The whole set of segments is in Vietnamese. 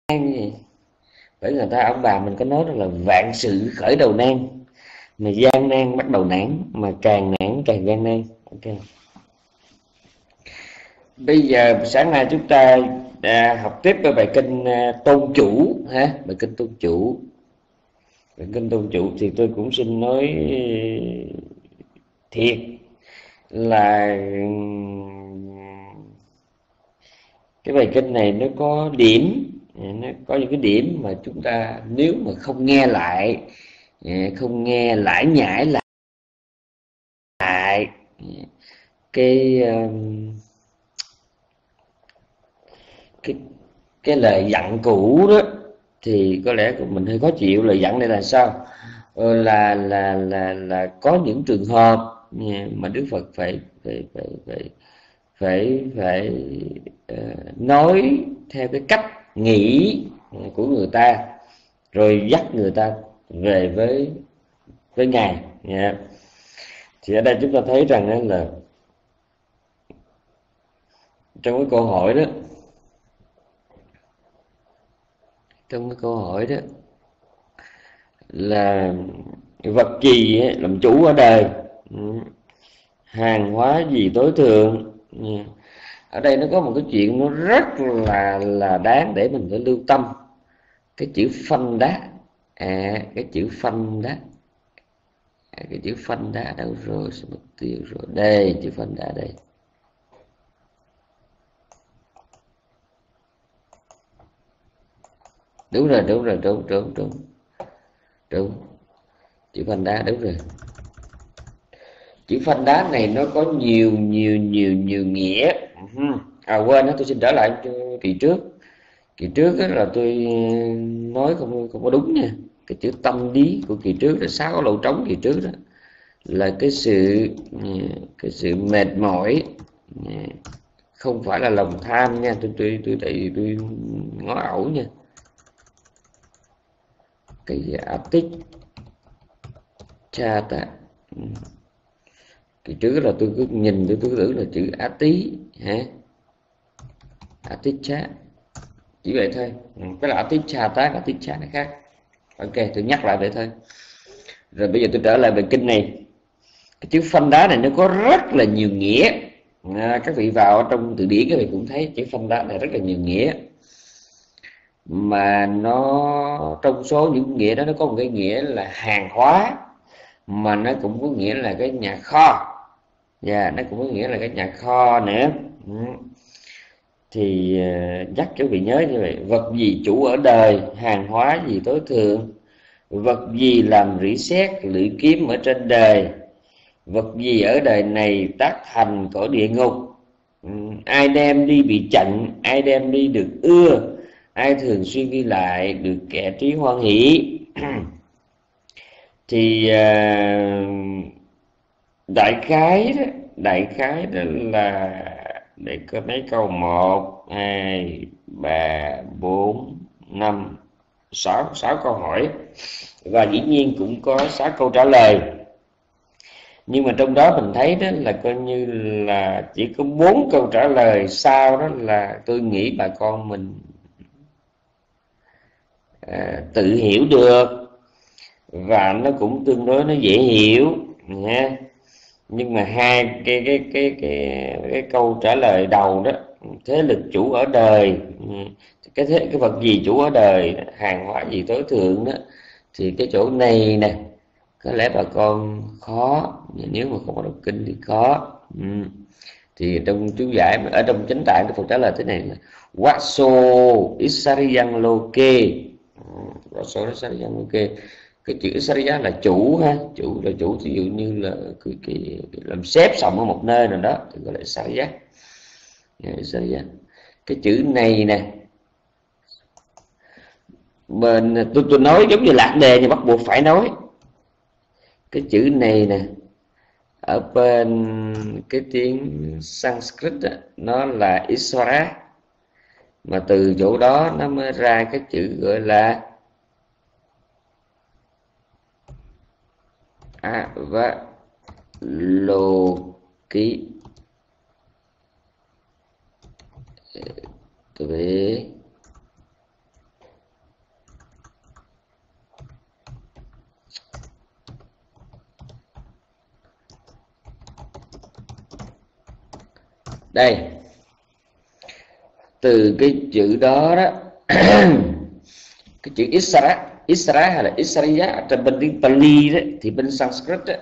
gì. Bởi người ta ông bà mình có nói là vạn sự khởi đầu nan, mà gian nan bắt đầu nản, mà càng nản càng gian nan. Ok, bây giờ sáng nay chúng ta học tiếp cái bài kinh tôn chủ ha. Bài kinh tôn chủ, bài kinh tôn chủ thì tôi cũng xin nói thiệt là cái bài kinh này nó có điểm, nó có những cái điểm mà chúng ta nếu mà không nghe lại, không nghe lải nhải lại cái cái cái lời dặn cũ đó thì có lẽ mình hơi khó chịu. Lời dặn này là sao? Là có những trường hợp mà Đức Phật phải phải phải phải phải phải nói theo cái cách nghĩ của người ta, rồi dắt người ta về với Ngài. Thì ở đây chúng ta thấy rằng là trong cái câu hỏi đó, là vật gì làm chủ ở đời, hàng hóa gì tối thượng. Ở đây nó có một cái chuyện nó rất là đáng để mình phải lưu tâm. Cái chữ phanh đá, cái chữ phanh đá, cái chữ phanh đá đâu rồi? Sao mất tiêu rồi? Đây, chữ phanh đá đây. Đúng rồi, đúng. Chữ phanh đá đúng rồi. Chữ phanh đá này nó có nhiều nghĩa. Quên đó, tôi xin trở lại kỳ trước. Kỳ trước là tôi nói không có đúng nha. Cái chữ tâm lý của kỳ trước là 6 lỗ trống. Kỳ trước đó là cái sự mệt mỏi, không phải là lòng tham nha. Tôi ngó ẩu nha. Cái gì tích cha ta. Kỳ trước là tôi cứ nhìn tôi tưởng là chữ á tí hả, á tí cha, chỉ vậy thôi. Cái là á tí cha tác, á tí cha nó khác. Ok, tôi nhắc lại vậy thôi. Rồi bây giờ tôi trở lại về kinh này. Cái chữ phanh đá này nó có rất là nhiều nghĩa. Các vị vào trong từ điển các vị cũng thấy chữ phanh đá này rất là nhiều nghĩa. Mà nó trong số những nghĩa đó nó có một cái nghĩa là hàng hóa, mà nó cũng có nghĩa là cái nhà kho. Nó cũng có nghĩa là cái nhà kho nữa. Thì chắc các vị nhớ như vậy. Vật gì chủ ở đời, hàng hóa gì tối thượng. Vật gì làm rỉ sét lưỡi kiếm ở trên đời. Vật gì ở đời này tác thành cõi địa ngục. Ai đem đi bị chặn, ai đem đi được ưa. Ai thường xuyên ghi lại được kẻ trí hoan hỷ. Thì đại khái đó là để có mấy câu: 1, 2, 3, 4, 5, 6 câu hỏi, và dĩ nhiên cũng có 6 câu trả lời. Nhưng mà trong đó mình thấy đó là coi như là chỉ có 4 câu trả lời sau đó là tôi nghĩ bà con mình tự hiểu được, và nó cũng tương đối nó dễ hiểu nha. Nhưng mà hai cái câu trả lời đầu đó, thế lực chủ ở đời, cái vật gì chủ ở đời, hàng hóa gì tối thượng đó, thì cái chỗ này nè có lẽ bà con khó, nếu mà không có đọc kinh thì khó. Thì trong chú giải, ở trong chánh tạng, cái phần trả lời thế này là Waso Isariyan Loke. Waso Isariyan Loke. Cái chữ Isariya là chủ ha, chủ là chủ, ví dụ như là cái làm xếp xong ở một nơi nào đó thì gọi là Isariya. Isariya. Cái chữ này nè, mình tôi nói giống như lạc đề nhưng bắt buộc phải nói. Cái chữ này nè, ở bên cái tiếng Sanskrit đó, nó là Iswara, mà từ chỗ đó nó mới ra cái chữ gọi là và lô ký. Tôi biết Đây, từ cái chữ đó đó cái chữ Isra hay là Isariya trên bên tiếng Pali đó, thì bên Sanskrit đó,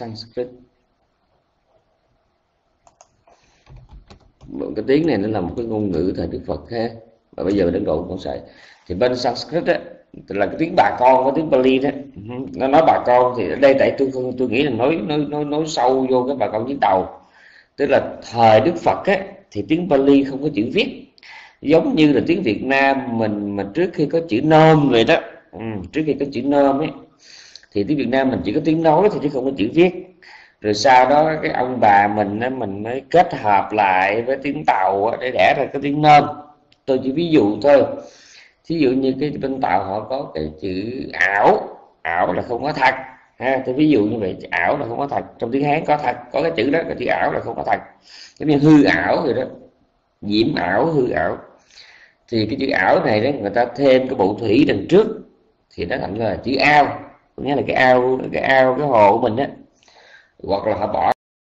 cái tiếng này nó là một cái ngôn ngữ thời Đức Phật ha, và bây giờ Ấn Độ cũng xài. Thì bên Sanskrit đó là cái tiếng bà con của tiếng Pali đó, nó nói bà con thì ở đây tại tôi nghĩ là nói sâu vô cái bà con chuyến tàu, tức là thời Đức Phật á, thì tiếng Pali không có chữ viết, giống như là tiếng Việt Nam mình mà trước khi có chữ nôm vậy đó. Trước khi có chữ nôm ấy thì tiếng Việt Nam mình chỉ có tiếng nói thôi chứ không có chữ viết. Rồi sau đó cái ông bà mình mới kết hợp lại với tiếng Tàu để đẻ ra cái tiếng nôm. Tôi chỉ ví dụ thôi. Thí dụ như cái bên Tàu họ có cái chữ ảo, ảo là không có thật ha, tôi ví dụ như vậy, ảo là không có thật. Trong tiếng Hán có thật, có cái chữ đó, cái chữ ảo là không có thật. Giống như hư ảo rồi đó, nhiễm ảo, hư ảo. Thì cái chữ ảo này đó người ta thêm cái bộ thủy đằng trước thì nó thành là chữ ao, nghĩa là cái ao cái hồ của mình á. Hoặc là họ bỏ,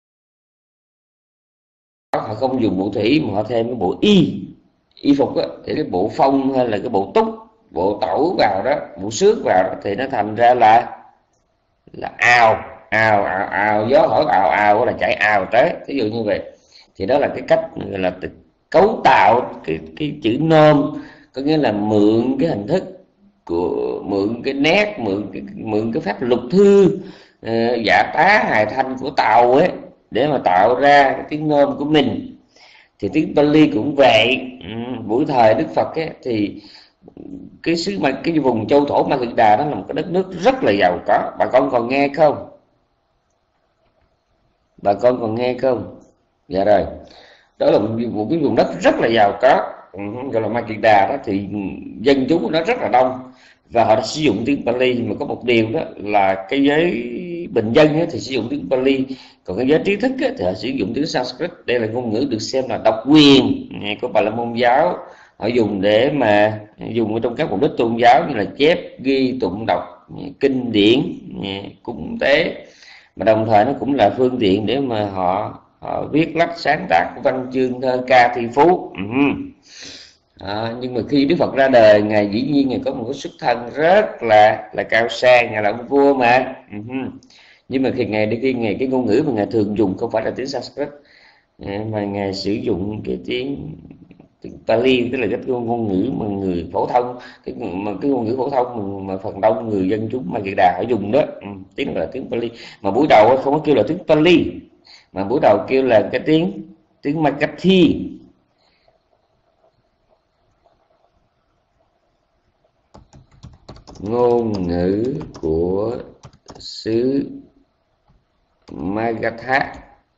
họ không dùng bộ thủy mà họ thêm cái bộ y phục á, thì cái bộ phong hay là cái bộ túc, bộ tẩu vào đó, bộ xước vào đó, thì nó thành ra là ao gió thổi ào là chảy ào tới, ví dụ như vậy. Thì đó là cái cách là cấu tạo cái chữ nôm, có nghĩa là mượn cái hình thức của, mượn cái nét, mượn cái phép lục thư, dạ tá hài thanh của Tàu ấy để mà tạo ra cái tiếng nôm của mình. Thì tiếng Pali cũng vậy. Buổi thời Đức Phật ấy, thì cái vùng châu thổ Ma Kiệt Đà đó là một cái đất nước rất là giàu có. Bà con còn nghe không? Bà con còn nghe không? Dạ rồi. Đó là một cái vùng đất rất là giàu có, gọi là Ma Kiệt Đà đó, thì dân chúng của nó rất là đông và họ đã sử dụng tiếng Pali. Mà có một điều đó là cái giới bình dân ấy, thì sử dụng tiếng Pali, còn cái giới trí thức ấy, thì họ sử dụng tiếng Sanskrit. Đây là ngôn ngữ được xem là độc quyền của Bà La Môn giáo, họ dùng để mà dùng trong các mục đích tôn giáo như là chép ghi tụng đọc kinh điển, cúng tế, mà đồng thời nó cũng là phương tiện để mà họ viết lách sáng tác văn chương thơ ca thi phú. Nhưng mà khi Đức Phật ra đời, ngài dĩ nhiên ngài có một cái xuất thân rất là cao sang, ngài là ông vua mà. Nhưng mà khi ngài cái ngôn ngữ mà ngài thường dùng không phải là tiếng Sanskrit, mà ngài sử dụng cái tiếng Pali, tức là cái ngôn ngữ mà người phổ thông, cái ngôn ngữ phổ thông mà phần đông người dân chúng Ma Kiệt Đà họ dùng đó, tiếng là tiếng Pali. Mà buổi đầu không có kêu là tiếng Pali, mà buổi đầu kêu là cái tiếng Makathi. Ngôn ngữ của xứ Magadha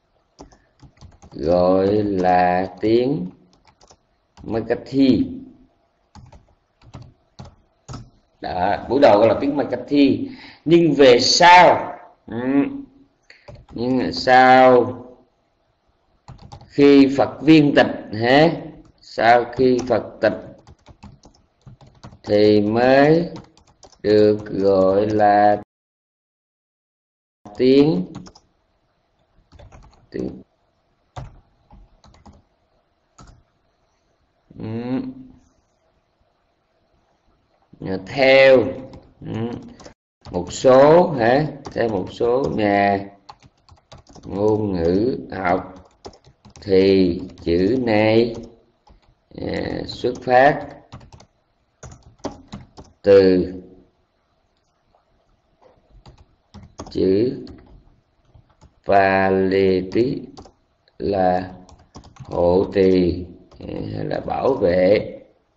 gọi là tiếng Makathi. Đó, buổi đầu gọi là tiếng Makathi, nhưng về sau sau khi Phật viên tịch sau khi Phật tịch thì mới được gọi là tiếng theo một số theo một số nhà ngôn ngữ học thì chữ này xuất phát từ chữ Paleti là hộ trì hay là bảo vệ.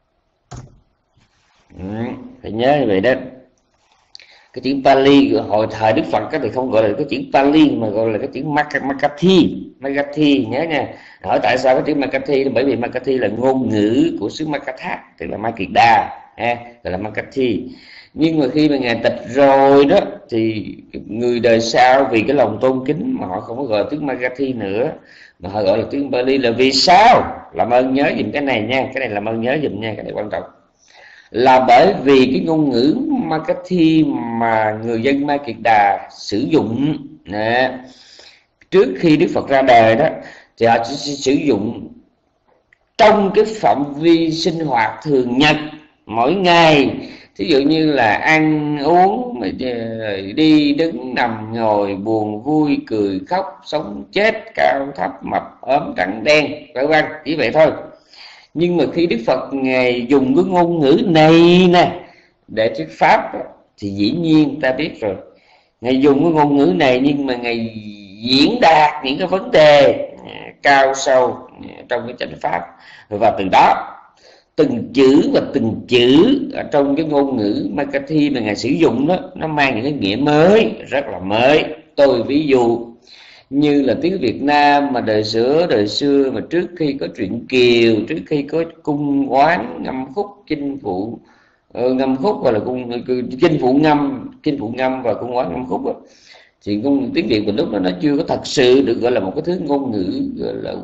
Phải nhớ như vậy đó. Cái chữ Pali hồi thời Đức Phật thì không gọi là cái chữ Pali mà gọi là cái chữ Makathi, nhớ nha. Hỏi tại sao cái chữ Makathi? Bởi vì Makathi là ngôn ngữ của xứ Makatha, tức là Ma Kiệt Đà, gọi là Makathi. Nhưng mà khi mà ngài tịch rồi đó thì người đời sau vì cái lòng tôn kính mà họ không có gọi tiếng Makathi nữa, mà họ gọi là tiếng Pali. Là vì sao? Làm ơn nhớ dùm cái này nha, cái này làm ơn nhớ dùm nha, cái này quan trọng. Là bởi vì cái ngôn ngữ Makathi mà người dân Ma Kiệt Đà sử dụng trước khi Đức Phật ra đời đó, thì họ chỉ sử dụng trong cái phạm vi sinh hoạt thường nhật mỗi ngày. Thí dụ như là ăn uống, đi đứng nằm ngồi, buồn vui cười khóc, sống chết, cao thấp mập ốm trắng đen, vân vân, chỉ vậy thôi. Nhưng mà khi Đức Phật Ngài dùng cái ngôn ngữ này nè để thuyết pháp thì dĩ nhiên ta biết rồi, Ngài dùng cái ngôn ngữ này nhưng mà Ngài diễn đạt những cái vấn đề cao sâu trong cái chánh pháp. Và từ đó từng chữ và từng chữ ở trong cái ngôn ngữ Makati mà Ngài sử dụng đó, nó mang những cái nghĩa mới, rất là mới. Tôi ví dụ như là tiếng Việt Nam mà đời xưa mà trước khi có truyện Kiều, trước khi có cung oán ngâm khúc, chinh phụ ngâm khúc, hoặc là chinh phụ ngâm và cung oán ngâm khúc đó, thì tiếng Việt mình lúc đó nó chưa có thật sự được gọi là một cái thứ ngôn ngữ gọi là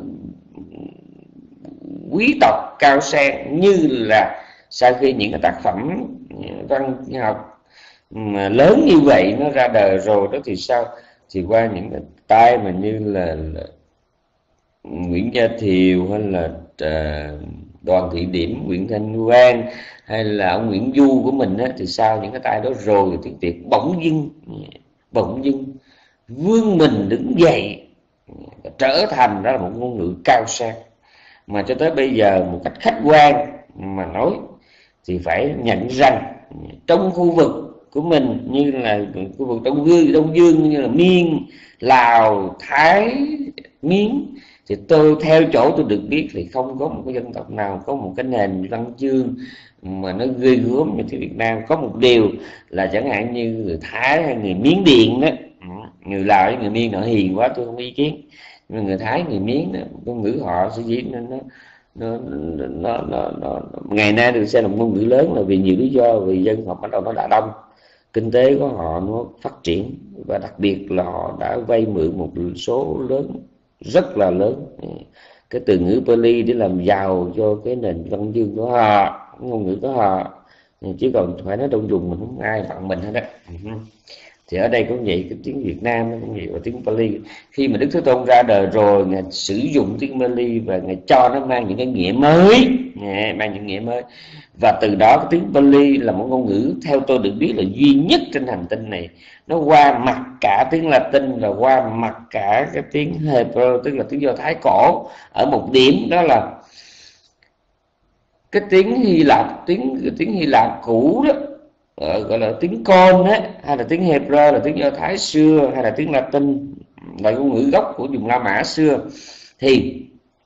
quý tộc cao sang như là sau khi những cái tác phẩm văn học mà lớn như vậy nó ra đời rồi đó. Thì sao? Thì qua những cái tay mà như là Nguyễn Gia Thiều, hay là Đoàn Thị Điểm, Nguyễn Thanh Quang, hay là ông Nguyễn Du của mình á, thì sau những cái tay đó rồi tiếng Việt bỗng dưng vươn mình đứng dậy, trở thành đó là một ngôn ngữ cao sang. Mà cho tới bây giờ một cách khách quan mà nói thì phải nhận rằng trong khu vực của mình, như là khu vực Đông Dương như là Miên, Lào, Thái, Miến, thì tôi theo chỗ tôi được biết thì không có một cái dân tộc nào có một cái nền văn chương mà nó ghê gớm như Việt Nam. Có một điều là chẳng hạn như người Thái hay người Miến Điện đó, người Lào với người Miên họ hiền quá tôi không ý kiến, nhưng người Thái, người Miến đó, ngôn ngữ họ sẽ diễn nên nó ngày nay được xem là ngôn ngữ lớn là vì nhiều lý do. Vì dân họ bắt đầu nó đã đông, kinh tế của họ nó phát triển, và đặc biệt là họ đã vay mượn một số lớn, rất là lớn, cái từ ngữ Pali để làm giàu cho cái nền văn chương của họ, ngôn ngữ của họ. Chứ còn phải nói Đông Dùng mình không ai bằng mình hết đó. Thì ở đây cũng vậy, cái tiếng Việt Nam cũng vậy, và tiếng Pali khi mà Đức Thế Tôn ra đời rồi, Ngài sử dụng tiếng Pali và Ngài cho nó mang những cái nghĩa mới, mang những nghĩa mới. Và từ đó cái tiếng Pali là một ngôn ngữ theo tôi được biết là duy nhất trên hành tinh này, nó qua mặt cả tiếng Latin và qua mặt cả cái tiếng Hebrew, tức là tiếng Do Thái cổ, ở một điểm đó là cái tiếng Hy Lạp, tiếng Hy Lạp cũ đó, gọi là tiếng Con á, hay là tiếng Hebrew là tiếng Do Thái xưa, hay là tiếng Latin là ngôn ngữ gốc của vùng La Mã xưa. Thì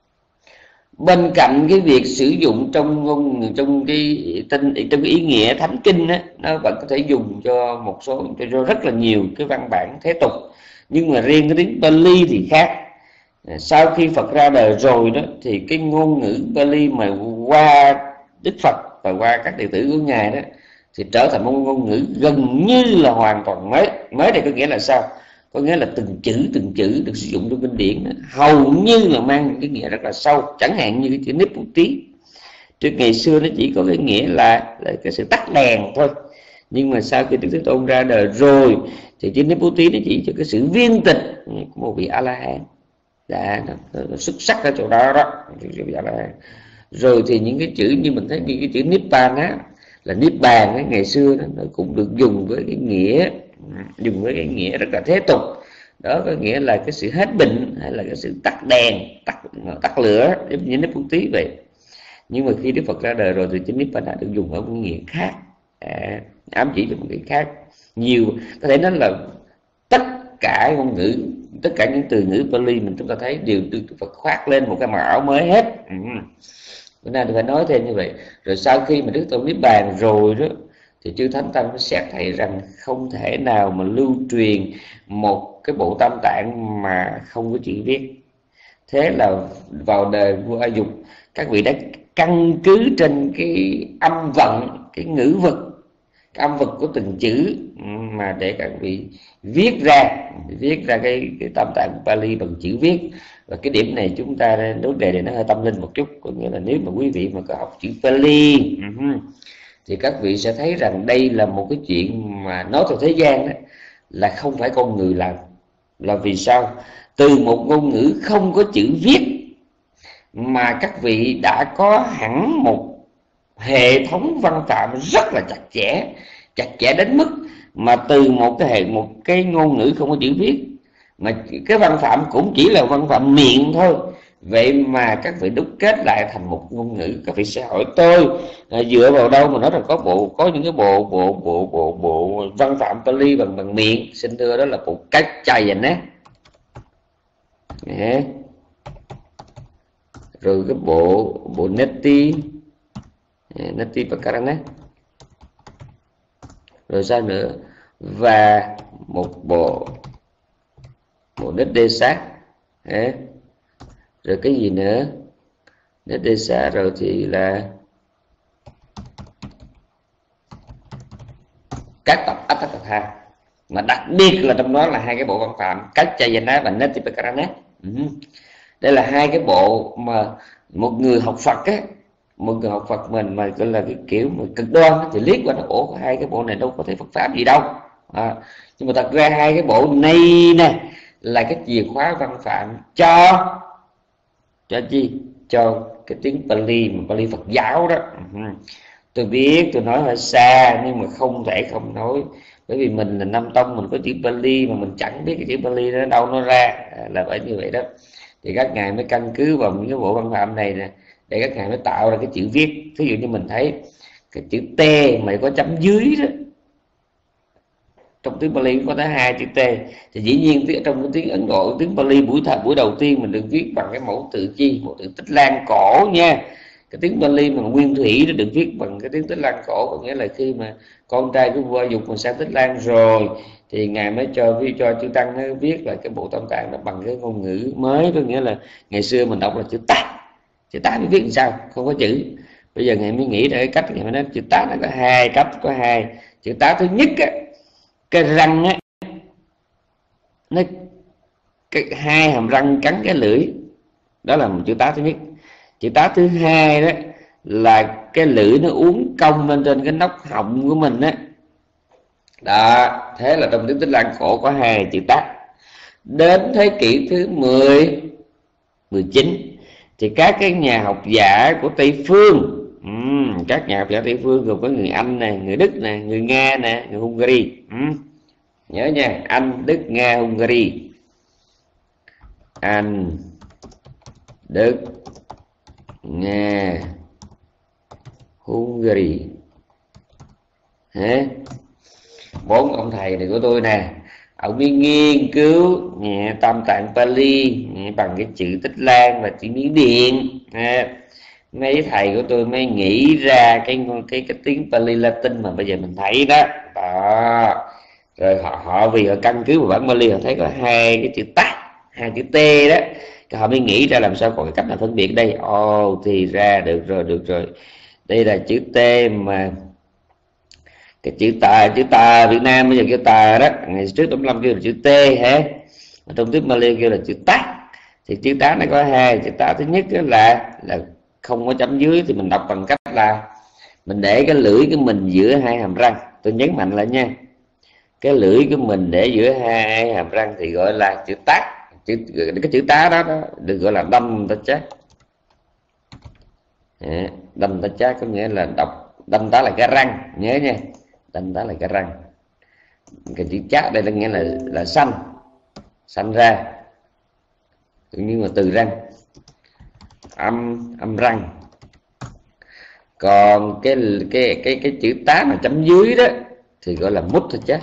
bên cạnh cái việc sử dụng trong cái ý nghĩa thánh kinh á, nó vẫn có thể dùng cho một số, cho rất là nhiều cái văn bản thế tục. Nhưng mà riêng cái tiếng Pali thì khác. Sau khi Phật ra đời rồi đó, thì cái ngôn ngữ Pali mà qua Đức Phật và qua các đệ tử của Ngài đó thì trở thành một ngôn ngữ gần như là hoàn toàn mới. Mới đây có nghĩa là sao? Có nghĩa là từng chữ được sử dụng trong kinh điển đó, hầu như là mang cái nghĩa rất là sâu. Chẳng hạn như cái chữ Niputi, trước ngày xưa nó chỉ có cái nghĩa là cái sự tắt đèn thôi. Nhưng mà sau khi Đức Thế Tôn ra đời rồi thì chữ Niputi nó chỉ cho cái sự viên tịch của một vị A-la-hán, nó xuất sắc ở chỗ đó đó. Rồi thì những cái chữ như mình thấy như cái chữ Nibbana là Niết Bàn ấy, ngày xưa nó cũng được dùng với cái nghĩa rất là thế tục. Đó có nghĩa là cái sự hết bệnh, hay là cái sự tắt đèn, tắt lửa, giống như Nibbana vậy. Nhưng mà khi Đức Phật ra đời rồi thì chữ Nibbana được dùng ở một nghĩa khác, ám chỉ cho một nghĩa khác. Nhiều có thể nói là tất cả ngôn ngữ, tất cả những từ ngữ Pali mình chúng ta thấy đều được Đức Phật khoác lên một cái màu áo mới hết. Bữa nay tôi phải nói thêm như vậy. Rồi sau khi mà Đức Tôn Niết Bàn rồi đó, thì chư Thánh Tăng mới xét thầy rằng không thể nào mà lưu truyền một cái bộ Tam Tạng mà không có chữ viết. Thế là vào đời vua A Dục, các vị đã căn cứ trên cái âm vận, cái ngữ vực, cái âm vực của từng chữ mà để các vị viết ra cái Tam Tạng Pali bằng chữ viết. Và cái điểm này chúng ta, vấn đề này nó hơi tâm linh một chút, có nghĩa là nếu mà quý vị mà có học chữ Pali thì các vị sẽ thấy rằng đây là một cái chuyện mà nói theo thế gian đó, là không phải con người làm. Là vì sao? từ một ngôn ngữ không có chữ viết mà các vị đã có hẳn một hệ thống văn phạm rất là chặt chẽ đến mức mà từ một cái ngôn ngữ không có chữ viết mà cái văn phạm cũng chỉ là văn phạm miệng thôi, vậy mà các vị đúc kết lại thành một ngôn ngữ. Các vị sẽ hỏi tôi dựa vào đâu mà nói rằng có những cái bộ văn phạm Pali bằng miệng? Xin thưa, đó là bộ cách chay á, rồi cái bộ Neti Pakarana, rồi sao nữa, và một bộ nết đê sát, rồi cái gì nữa, nết đê sát, rồi thì là các tập Atthakatha, mà đặc biệt là trong đó là hai cái bộ văn phạm Kaccayana và Netipakarana. Đây là hai cái bộ mà một người học Phật á, mình mà gọi là cái kiểu mà cực đoan thì liếc qua nó, ủa hai cái bộ này đâu có thể Phật pháp gì đâu, nhưng mà thật ra hai cái bộ này nè là cái chìa khóa văn phạm cho chi, cho cái tiếng Pali mà Pali Phật giáo đó. Tôi biết tôi nói hơi xa nhưng mà không thể không nói, bởi vì mình là Nam Tông, mình có chữ Pali mà mình chẳng biết cái chữ Pali nó đâu nó ra, là phải như vậy đó. Thì các ngài mới căn cứ vào những cái bộ văn phạm này nè để các ngài mới tạo ra cái chữ viết. Ví dụ như mình thấy cái chữ T mà có chấm dưới đó, trong tiếng Pali có tới 2 chữ T, thì dĩ nhiên trong cái tiếng Ấn Độ, tiếng Pali buổi đầu tiên mình được viết bằng cái mẫu tự chi, mẫu tự Tích Lan cổ nha. Cái tiếng Pali mà nguyên thủy nó được viết bằng cái tiếng Tích Lan cổ, có nghĩa là khi mà con trai của vua Dục mà sang Tích Lan rồi thì ngài mới cho chư tăng nó viết lại cái bộ Tam Tạng nó bằng cái ngôn ngữ mới. Có nghĩa là ngày xưa mình đọc là chữ tá mới viết làm sao, không có chữ. Bây giờ ngài mới nghĩ ra cái cách, ngài mới nói chữ tá nó có hai cách, có hai chữ tá. Thứ nhất á, cái răng á, nó hai hàm răng cắn cái lưỡi, đó là một chữ tá thứ nhất. Chữ tá thứ hai đó là cái lưỡi nó uốn cong lên trên cái nóc họng của mình á. Đó, thế là trong tiếng Tích Lan cổ có hai chữ tá. Đến thế kỷ thứ 19 thì các cái nhà học giả của Tây phương, các nhà học giả Tây phương gồm có người Anh nè, người Đức nè, người Nga nè, người Hungary. Nhớ nha, Anh, Đức, Nga, Hungary. Anh, Đức, Nga, Hungary. Bốn ông thầy này của tôi nè, ông mới nghiên cứu Tam Tạng Pali bằng cái chữ Tích Lan và chữ Miến Điện. Mấy thầy của tôi mới nghĩ ra cái tiếng Pali Latin mà bây giờ mình thấy đó. Rồi họ vì họ căn cứ vào bản Pali, họ thấy có hai cái chữ tát, hai chữ T đó, họ mới nghĩ ra làm sao còn cái cách nào phân biệt đây. Thì ra được rồi, đây là chữ T mà cái chữ tà Việt Nam bây giờ kêu tà đó, ngày trước Tổng Lâm kêu là chữ T hả, mà trong tiếng Pali kêu là chữ tá. Thì chữ tá nó có hai. Chữ tá thứ nhất là không có chấm dưới, thì mình đọc bằng cách là mình để cái lưỡi của mình giữa hai hàm răng. Tôi nhấn mạnh lại nha, cái lưỡi của mình để giữa hai hàm răng thì gọi là chữ tá. Cái chữ tá đó được gọi là đâm ta chát. Đâm ta chát có nghĩa là đọc đâm tá là cái răng, nhớ nha, đâm tá là cái răng. Cái chữ chát đây là nghĩa là xanh ra, nhưng mà từ răng, âm răng. Còn cái chữ tá mà chấm dưới đó thì gọi là mút thôi chứ,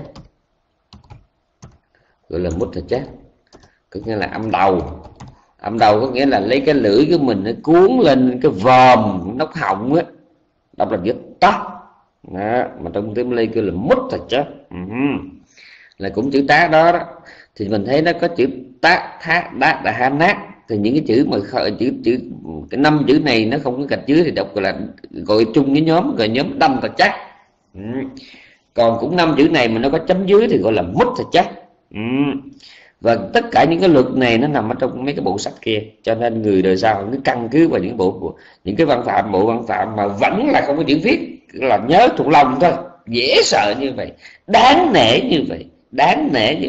gọi là mút thôi chứ, có nghĩa là âm đầu có nghĩa là lấy cái lưỡi của mình nó cuốn lên cái vòm nóc họng á, đọc là chữ tá đó, mà trong tiếng Malay kêu là mút thôi chứ. Là cũng chữ tá đó. Thì mình thấy nó có chữ tá, thá, đá, đà, ha, nát. Thì những cái chữ mà chữ cái 5 chữ này nó không có gạch dưới thì đọc gọi chung với gọi nhóm đâm và chắc. Còn cũng 5 chữ này mà nó có chấm dưới thì gọi là mút và chắc. Và tất cả những cái luật này nó nằm ở trong mấy cái bộ sách kia, cho nên người đời sau nó căn cứ vào những cái bộ văn phạm mà vẫn là không có chữ viết, là nhớ thuộc lòng thôi, dễ sợ như vậy, đáng nể như vậy.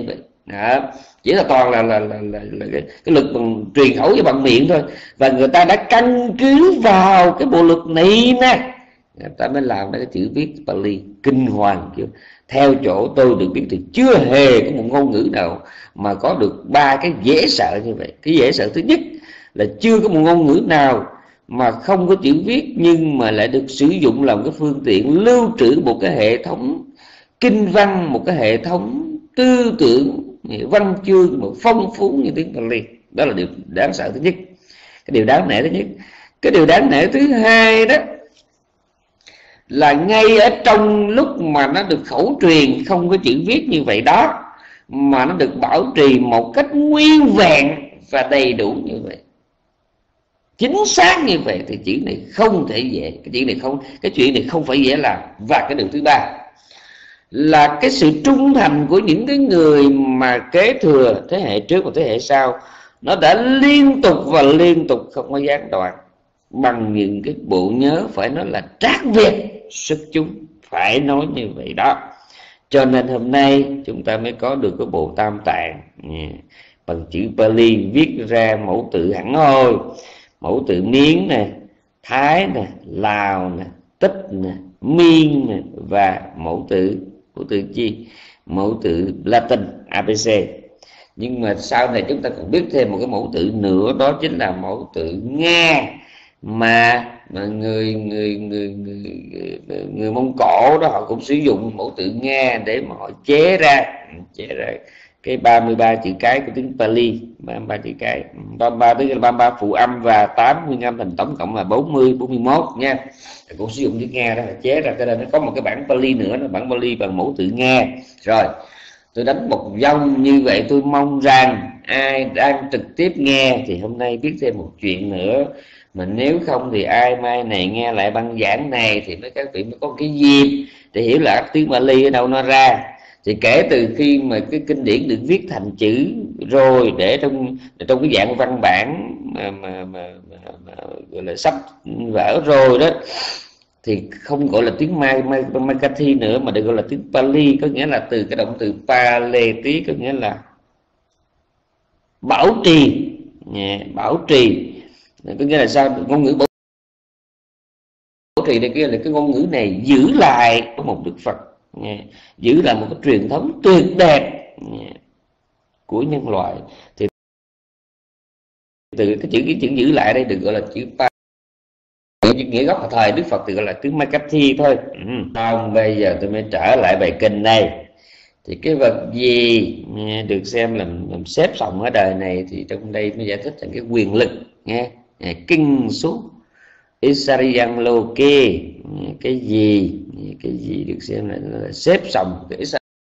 đó. Chỉ là toàn là cái luật bằng truyền khẩu với bằng miệng thôi, và người ta đã căn cứ vào cái bộ luật này nè, người ta mới làm ra cái chữ viết Pali kinh hoàng. Kiểu theo chỗ tôi được biết thì chưa hề có một ngôn ngữ nào mà có được ba cái dễ sợ như vậy. Cái dễ sợ thứ nhất là chưa có một ngôn ngữ nào mà không có chữ viết nhưng mà lại được sử dụng làm cái phương tiện lưu trữ một cái hệ thống kinh văn, một cái hệ thống tư tưởng văn chương mà phong phú như tiếng Pali. Đó là điều đáng sợ thứ nhất, cái điều đáng nể thứ nhất. Cái điều đáng nể thứ hai đó là ngay ở trong lúc mà nó được khẩu truyền không có chữ viết như vậy đó, mà nó được bảo trì một cách nguyên vẹn và đầy đủ như vậy, chính xác như vậy, thì chữ này không thể dễ. Cái chuyện này không phải dễ làm. Và cái điều thứ ba là cái sự trung thành của những cái người mà kế thừa thế hệ trước và thế hệ sau, nó đã liên tục và liên tục không có gián đoạn bằng những cái bộ nhớ phải nói là trác việt xuất chúng, phải nói như vậy đó. Cho nên hôm nay chúng ta mới có được cái bộ Tam Tạng bằng chữ Pali, viết ra mẫu tự hẳn hoi, mẫu tự Miến nè, Thái nè, Lào nè, Tích nè, Miên nè, và mẫu tự chi? Mẫu tự Latin ABC. Nhưng mà sau này chúng ta còn biết thêm một cái mẫu tự nữa, đó chính là mẫu tự Nga, mà người Mông Cổ đó họ cũng sử dụng mẫu tự Nga để mà họ chế ra cái 33 chữ cái của tiếng Pali, 33 chữ cái, 33 tức là 33 phụ âm và 8 nguyên âm, thành tổng cộng là 41 nha. Cũng sử dụng tiếng Nga đó chế ra, cho nên nó có một cái bản Pali nữa, nó bản Pali bằng mẫu tự Nga. Rồi tôi đánh một vòng như vậy, tôi mong rằng ai đang trực tiếp nghe thì hôm nay biết thêm một chuyện nữa, mà nếu không thì ai mai này nghe lại băng giảng này thì các vị mới có cái dịp để hiểu là tiếng Pali ở đâu nó ra. Thì kể từ khi mà cái kinh điển được viết thành chữ rồi, để trong cái dạng văn bản mà gọi là sách vở rồi đó, thì không gọi là tiếng Marathi nữa, mà được gọi là tiếng Pali, có nghĩa là từ cái động từ paleti, có nghĩa là bảo trì. Bảo trì có nghĩa là sao? Ngôn ngữ bảo trì đây kia là cái ngôn ngữ này giữ lại một Đức Phật, giữ lại một cái truyền thống tuyệt đẹp của nhân loại. Thì từ cái chữ giữ lại đây được gọi là chữ pa, nghĩa gốc thời Đức Phật thì gọi là tiếng Marathi thôi. Không, bây giờ tôi mới trở lại bài kinh này. Thì cái vật gì được xem làm xếp sòng ở đời này, thì trong đây mới giải thích thành cái quyền lực nghe. Kinh suốt Isariyan Loke, cái gì được xem là xếp sòng, cái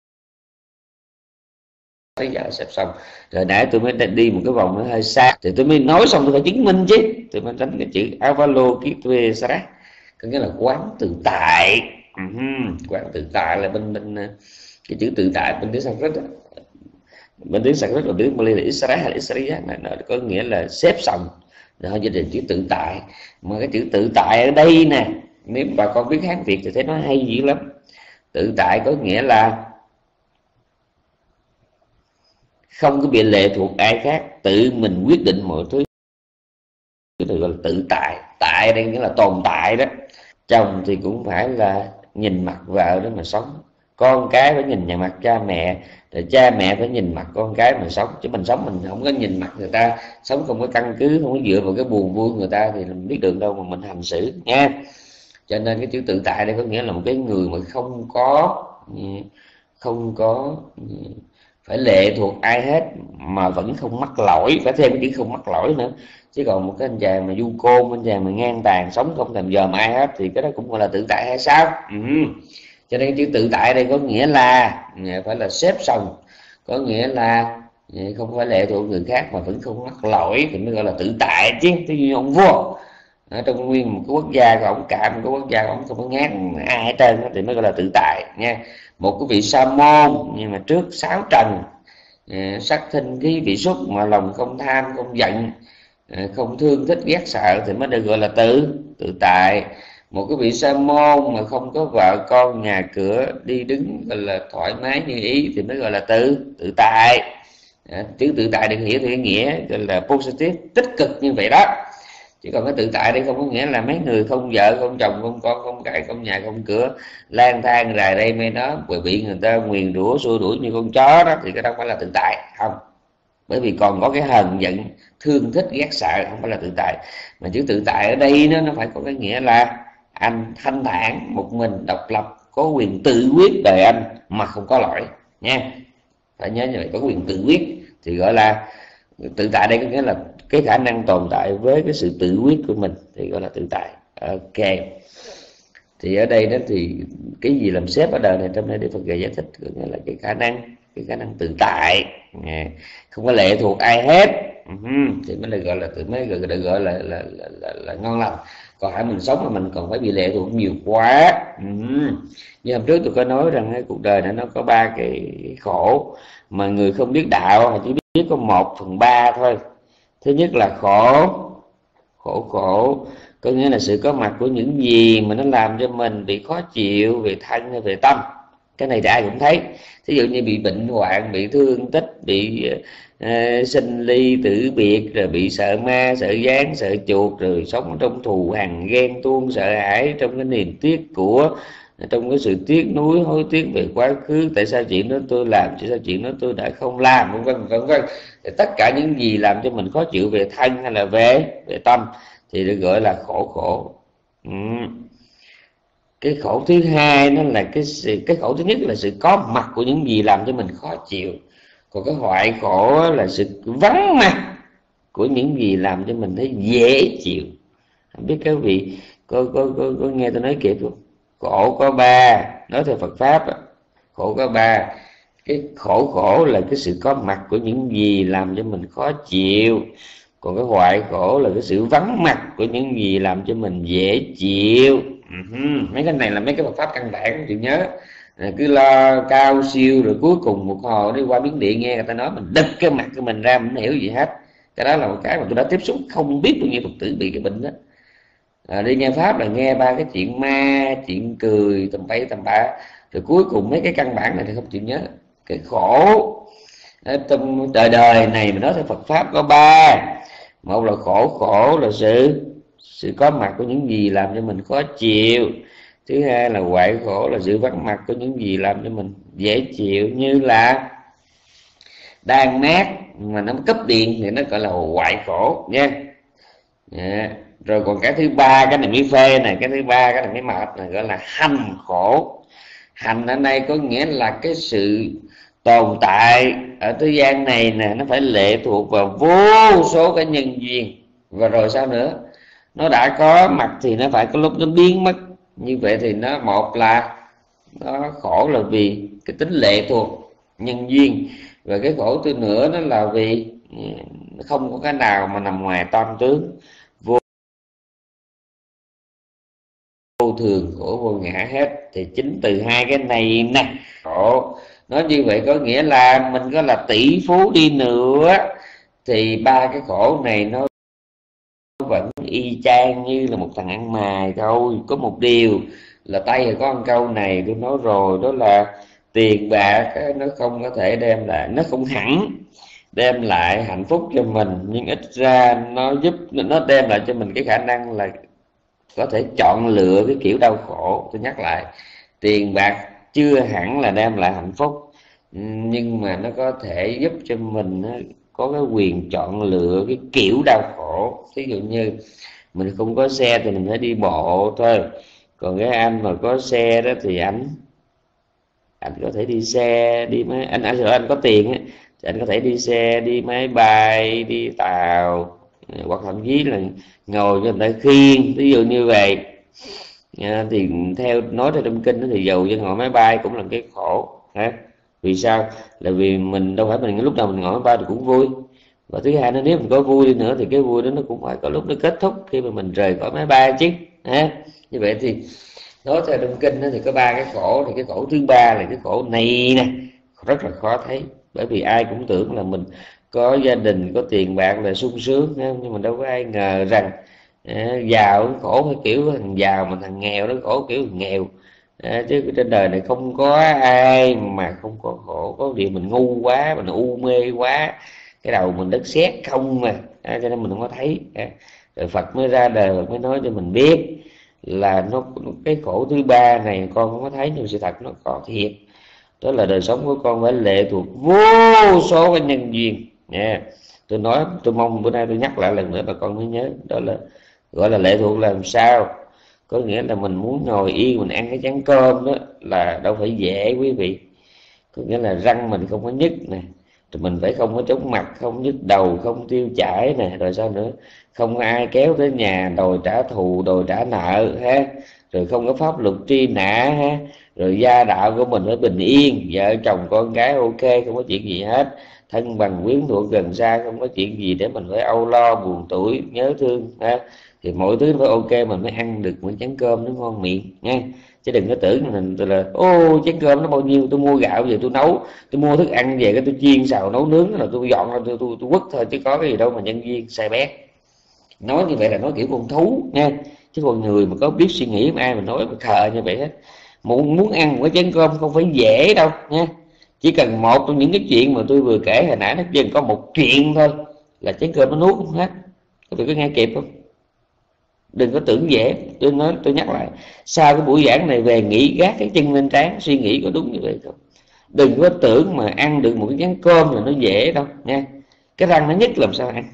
bây giờ xếp xong rồi. Nãy tôi mới đi một cái vòng nó hơi xa, thì tôi mới nói xong tôi phải chứng minh chứ. Tôi mới đánh cái chữ Avalokitesvara, có nghĩa là quán tự tại. Quán tự tại là bên cái chữ tự tại bên tiếng Sanskrit đó. Bên tiếng Sanskrit và tiếng Pali là Isara hay là Isariya, nó có nghĩa là xếp xong rồi dịch thành chữ tự tại. Mà cái chữ tự tại ở đây nè, nếu bà con biết Hán Việt thì thấy nó hay dữ lắm. Tự tại có nghĩa là không có bị lệ thuộc ai khác, tự mình quyết định mọi thứ, được gọi là tự tại. Tại đây nghĩa là tồn tại đó. Chồng thì cũng phải là nhìn mặt vợ đó mà sống, con cái phải nhìn nhà mặt cha mẹ, rồi cha mẹ phải nhìn mặt con cái mà sống. Chứ mình sống mình không có nhìn mặt người ta, sống không có căn cứ, không có dựa vào cái buồn vui người ta thì mình biết đường đâu mà mình hành xử nha. Cho nên cái chữ tự tại đây có nghĩa là một cái người mà không có phải lệ thuộc ai hết, mà vẫn không mắc lỗi. Phải thêm cái chữ không mắc lỗi nữa. Chứ còn một cái anh chàng mà du côn, anh chàng mà ngang tàn, sống không thèm dòm ai hết, thì cái đó cũng gọi là tự tại hay sao? Cho nên chữ tự tại đây có nghĩa là phải là xếp sòng, có nghĩa là không phải lệ thuộc người khác mà vẫn không mắc lỗi, thì mới gọi là tự tại chứ. Thế như ông vua ở trong nguyên một cái quốc gia của ông cả một cái quốc gia của ông không có ngán ai hết trơn, thì mới gọi là tự tại nha. Một cái vị sa môn nhưng mà trước 6 trần sắc thinh cái vị xúc, mà lòng không tham không giận, không thương thích ghét sợ, thì mới được gọi là tự tại. Một cái vị sa môn mà không có vợ con nhà cửa, đi đứng gọi là thoải mái như ý thì mới gọi là tự tại. Chứ tự tại được hiểu theo cái nghĩa gọi là positive, tích cực như vậy đó. Chứ còn cái tự tại đây không có nghĩa là mấy người không vợ không chồng không con không cái không nhà không cửa, lang thang rài đây mê đó, rồi bị người ta nguyền rủa xua đuổi như con chó đó, thì cái đó không phải là tự tại. Không, bởi vì còn có cái hờn giận, thương thích ghét sợ, không phải là tự tại. Mà chữ tự tại ở đây nó phải có cái nghĩa là anh thanh thản một mình, độc lập, có quyền tự quyết đời anh mà không có lỗi nha. Phải nhớ như vậy, có quyền tự quyết thì gọi là tự tại. Đây có nghĩa là cái khả năng tồn tại với cái sự tự quyết của mình thì gọi là tự tại. Ok, thì ở đây đó thì cái gì làm sếp ở đời này, trong đây Đức Phật giải thích có nghĩa là cái khả năng tự tại, không có lệ thuộc ai hết, thì mới gọi là là ngon lành. Còn hãy mình sống mà mình còn phải bị lệ thuộc nhiều quá. Như hôm trước tôi có nói rằng cái cuộc đời này nó có 3 cái khổ mà người không biết đạo họ chỉ biết có 1/3 thôi. Thứ nhất là khổ có nghĩa là sự có mặt của những gì mà nó làm cho mình bị khó chịu về thân hay về tâm. Cái này thì ai cũng thấy. Thí dụ như bị bệnh hoạn, bị thương tích, bị sinh ly tử biệt, rồi bị sợ ma, sợ gián, sợ chuột, rồi sống trong thù hằn, ghen tuông, sợ hãi, trong cái niềm tiếc của, trong cái sự tiếc nuối, hối tiếc về quá khứ, tại sao chuyện đó tôi làm, tại sao chuyện đó tôi đã không làm, vân vân vân vân. Tất cả những gì làm cho mình khó chịu về thân hay là về tâm thì được gọi là khổ. Cái khổ thứ hai nó là cái khổ thứ nhất là sự có mặt của những gì làm cho mình khó chịu. Còn cái hoại khổ là sự vắng mặt của những gì làm cho mình thấy dễ chịu. Không biết các vị có nghe tôi nói kịp không? Khổ có 3, nói theo Phật pháp khổ có 3. Cái khổ là cái sự có mặt của những gì làm cho mình khó chịu. Còn cái hoại khổ là cái sự vắng mặt của những gì làm cho mình dễ chịu. Mấy cái này là mấy cái Phật pháp căn bản, chịu nhớ. Cứ lo cao siêu rồi cuối cùng một hồi đi qua Miến Điện nghe người ta nói mình đập cái mặt của mình ra, mình không hiểu gì hết. Cái đó là một cái mà tôi đã tiếp xúc, không biết bao nhiêu Phật tử bị cái bệnh đó. Đi nghe pháp là nghe 3 cái chuyện ma, chuyện cười tầm bậy tầm bạ, rồi cuối cùng mấy cái căn bản này thì không chịu nhớ. Cái khổ trong đời này mà nói theo Phật pháp có 3. Một là khổ là sự có mặt của những gì làm cho mình khó chịu. Thứ hai là hoại khổ là sự vắng mặt của những gì làm cho mình dễ chịu, như là đan nát mà nó cấp điện thì nó gọi là hoại khổ nha. Rồi còn cái thứ 3, cái này mới phê này, cái thứ 3 cái này mới mệt này, gọi là hành khổ. Hành ở đây có nghĩa là cái sự tồn tại ở thế gian này nè, nó phải lệ thuộc vào vô số cái nhân duyên. Và rồi sao nữa? Nó đã có mặt thì nó phải có lúc nó biến mất. Như vậy thì nó, một là nó khổ là vì cái tính lệ thuộc nhân duyên, và cái khổ thứ nữa nó là vì không có cái nào mà nằm ngoài tam tướng vô thường, khổ vô ngã hết. Thì chính từ 2 cái này nè, khổ. Nói như vậy có nghĩa là mình có là tỷ phú đi nữa thì 3 cái khổ này nó vẫn y chang như là một thằng ăn mày thôi. Có một điều là Tây có một câu này tôi nói rồi, đó là tiền bạc nó không có thể đem lại, nó không hẳn đem lại hạnh phúc cho mình, nhưng ít ra nó giúp, nó đem lại cho mình cái khả năng là có thể chọn lựa cái kiểu đau khổ. Tôi nhắc lại, tiền bạc chưa hẳn là đem lại hạnh phúc, nhưng mà nó có thể giúp cho mình có cái quyền chọn lựa cái kiểu đau khổ. Ví dụ như mình không có xe thì mình phải đi bộ thôi, còn cái anh mà có xe đó thì anh có thể đi xe, đi máy, anh có tiền á thì anh có thể đi xe, đi máy bay, đi tàu, hoặc thậm chí là ngồi cho người ta khiêng, ví dụ như vậy. Thì theo nói theo trong kinh thì dầu cho ngồi máy bay cũng là cái khổ. Vì sao? Là vì mình đâu phải mình lúc nào mình ngồi máy bay thì cũng vui. Và thứ hai, nếu mình có vui đi nữa thì cái vui đó nó cũng phải có lúc nó kết thúc khi mà mình rời khỏi máy bay chứ. Như vậy thì nói theo trong kinh thì có 3 cái khổ. Thì cái khổ thứ 3 là cái khổ này nè, rất là khó thấy. Bởi vì ai cũng tưởng là mình có gia đình, có tiền bạc là sung sướng, nhưng mà đâu có ai ngờ rằng Giàu khổ phải kiểu thằng giàu, mà thằng nghèo nó khổ kiểu thằng nghèo. Chứ trên đời này không có ai mà không có khổ. Có điều mình ngu quá, mình u mê quá, cái đầu mình đất sét không mà, cho nên mình không có thấy. Rồi Phật mới ra đời, Phật mới nói cho mình biết là cái khổ thứ ba này con không có thấy, nhưng sự thật nó có thiệt. Đó là đời sống của con phải lệ thuộc vô số cái nhân duyên nha. Tôi nói, tôi mong bữa nay tôi nhắc lại lần nữa bà con mới nhớ. Đó là gọi là lệ thuộc. Làm sao? Có nghĩa là mình muốn ngồi yên mình ăn cái chén cơm đó là đâu phải dễ quý vị. Có nghĩa là răng mình không có nhức nè, rồi mình phải không có chóng mặt, không nhức đầu, không tiêu chảy nè, rồi sao nữa, không có ai kéo tới nhà đòi trả thù, đòi trả nợ ha, rồi không có pháp luật truy nã ha, rồi gia đạo của mình phải bình yên, vợ chồng con cái ok, không có chuyện gì hết, thân bằng quyến thuộc gần xa, không có chuyện gì để mình phải âu lo buồn tủi nhớ thương ha. Thì mọi thứ phải ok mình mới ăn được một chén cơm nó ngon miệng nha. Chứ đừng có tưởng mình là ô chén cơm nó bao nhiêu, tôi mua gạo về tôi nấu, tôi mua thức ăn về cái tôi chiên xào nấu nướng là tôi dọn ra tôi quất thôi, chứ có cái gì đâu mà nhân viên sai bét. Nói như vậy là nói kiểu con thú nha, chứ con người mà có biết suy nghĩ mà ai mà nói mà khờ như vậy hết. Muốn ăn một cái chén cơm không phải dễ đâu nha. Chỉ cần một trong những cái chuyện mà tôi vừa kể hồi nãy, nó chỉ có một chuyện thôi là chén cơm nó nuốt không hết. Các vị có nghe kịp không? Đừng có tưởng dễ. Tôi nhắc lại, sau cái buổi giảng này về nghỉ gác cái chân lên trán, suy nghĩ có đúng như vậy không? Đừng có tưởng mà ăn được một cái chén cơm là nó dễ đâu nha. Cái răng nó nhức làm sao ăn?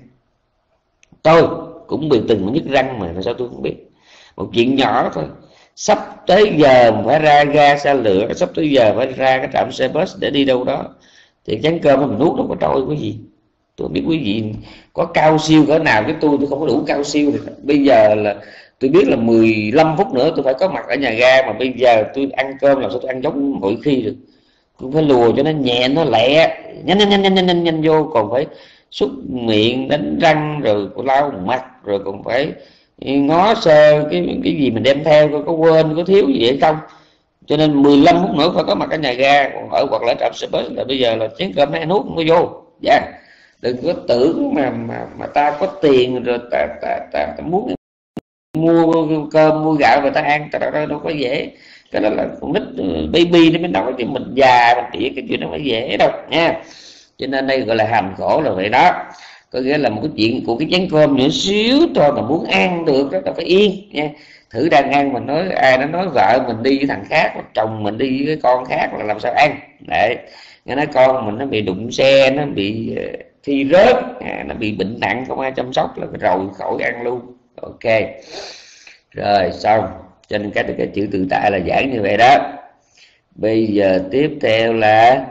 Tôi cũng bị từng nhức răng mà sao tôi không biết. Một chuyện nhỏ thôi, sắp tới giờ phải ra ga xe lửa, sắp tới giờ phải ra cái trạm xe bus để đi đâu đó, thì chén cơm mình nuốt nó có trôi cái gì. Tôi biết quý vị có cao siêu cỡ nào, cái tôi không có đủ cao siêu được. Bây giờ là tôi biết là 15 phút nữa tôi phải có mặt ở nhà ga, mà bây giờ tôi ăn cơm làm sao tôi ăn giống mọi khi được. Tôi phải lùa cho nó nhẹ, nó lẹ, nhanh vô, còn phải súc miệng, đánh răng, rồi lau mặt, rồi còn phải ngó sơ cái gì mình đem theo, có quên có thiếu gì hay không. Cho nên 15 phút nữa phải có mặt ở nhà ga, còn ở hoặc là trạm xe bus là bây giờ là chén cơm nó nuốt không có vô. Dạ, đừng có tưởng mà ta có tiền rồi ta muốn mua cơm mua gạo và ta ăn, ta đâu có dễ. Cái đó là con nít baby nó mới nói, thì mình già mình tỉa cái chuyện nó mới dễ đâu nha. Cho nên đây gọi là hàm khổ là vậy đó. Có nghĩa là một cái chuyện của cái chén cơm nhỏ xíu thôi mà muốn ăn được đó là phải yên nha. Thử đang ăn mình nói, ai nó nói vợ mình đi với thằng khác, chồng mình đi với cái con khác là làm sao ăn. Đấy, nghe nói con mình nó bị đụng xe, nó bị thi rớt, nó bị bệnh nặng không ai chăm sóc là rồi khỏi ăn luôn. Ok rồi xong. Cho nên cái chữ tự tại là giảng như vậy đó. Bây giờ tiếp theo là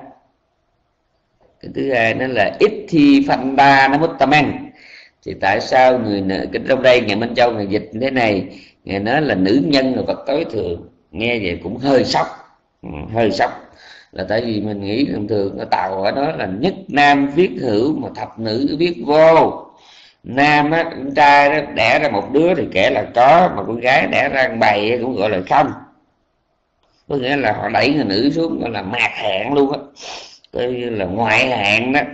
cái thứ hai, nó là ít thi phanh ba nó mất tâm ăn. Thì tại sao người cái trong đây Ngài Minh Châu Ngài dịch như thế này, Ngài nói là nữ nhân là vật tối thượng, nghe vậy cũng hơi sốc. Hơi sốc là tại vì mình nghĩ thường thường ở Tàu ở đó là nhất nam viết hữu mà thập nữ viết vô. Nam á, con trai đó đẻ ra một đứa thì kể là có, mà con gái đẻ ra bầy cũng gọi là không. Có nghĩa là họ đẩy người nữ xuống gọi là mạt hạng luôn á, coi như là ngoại hạng đó.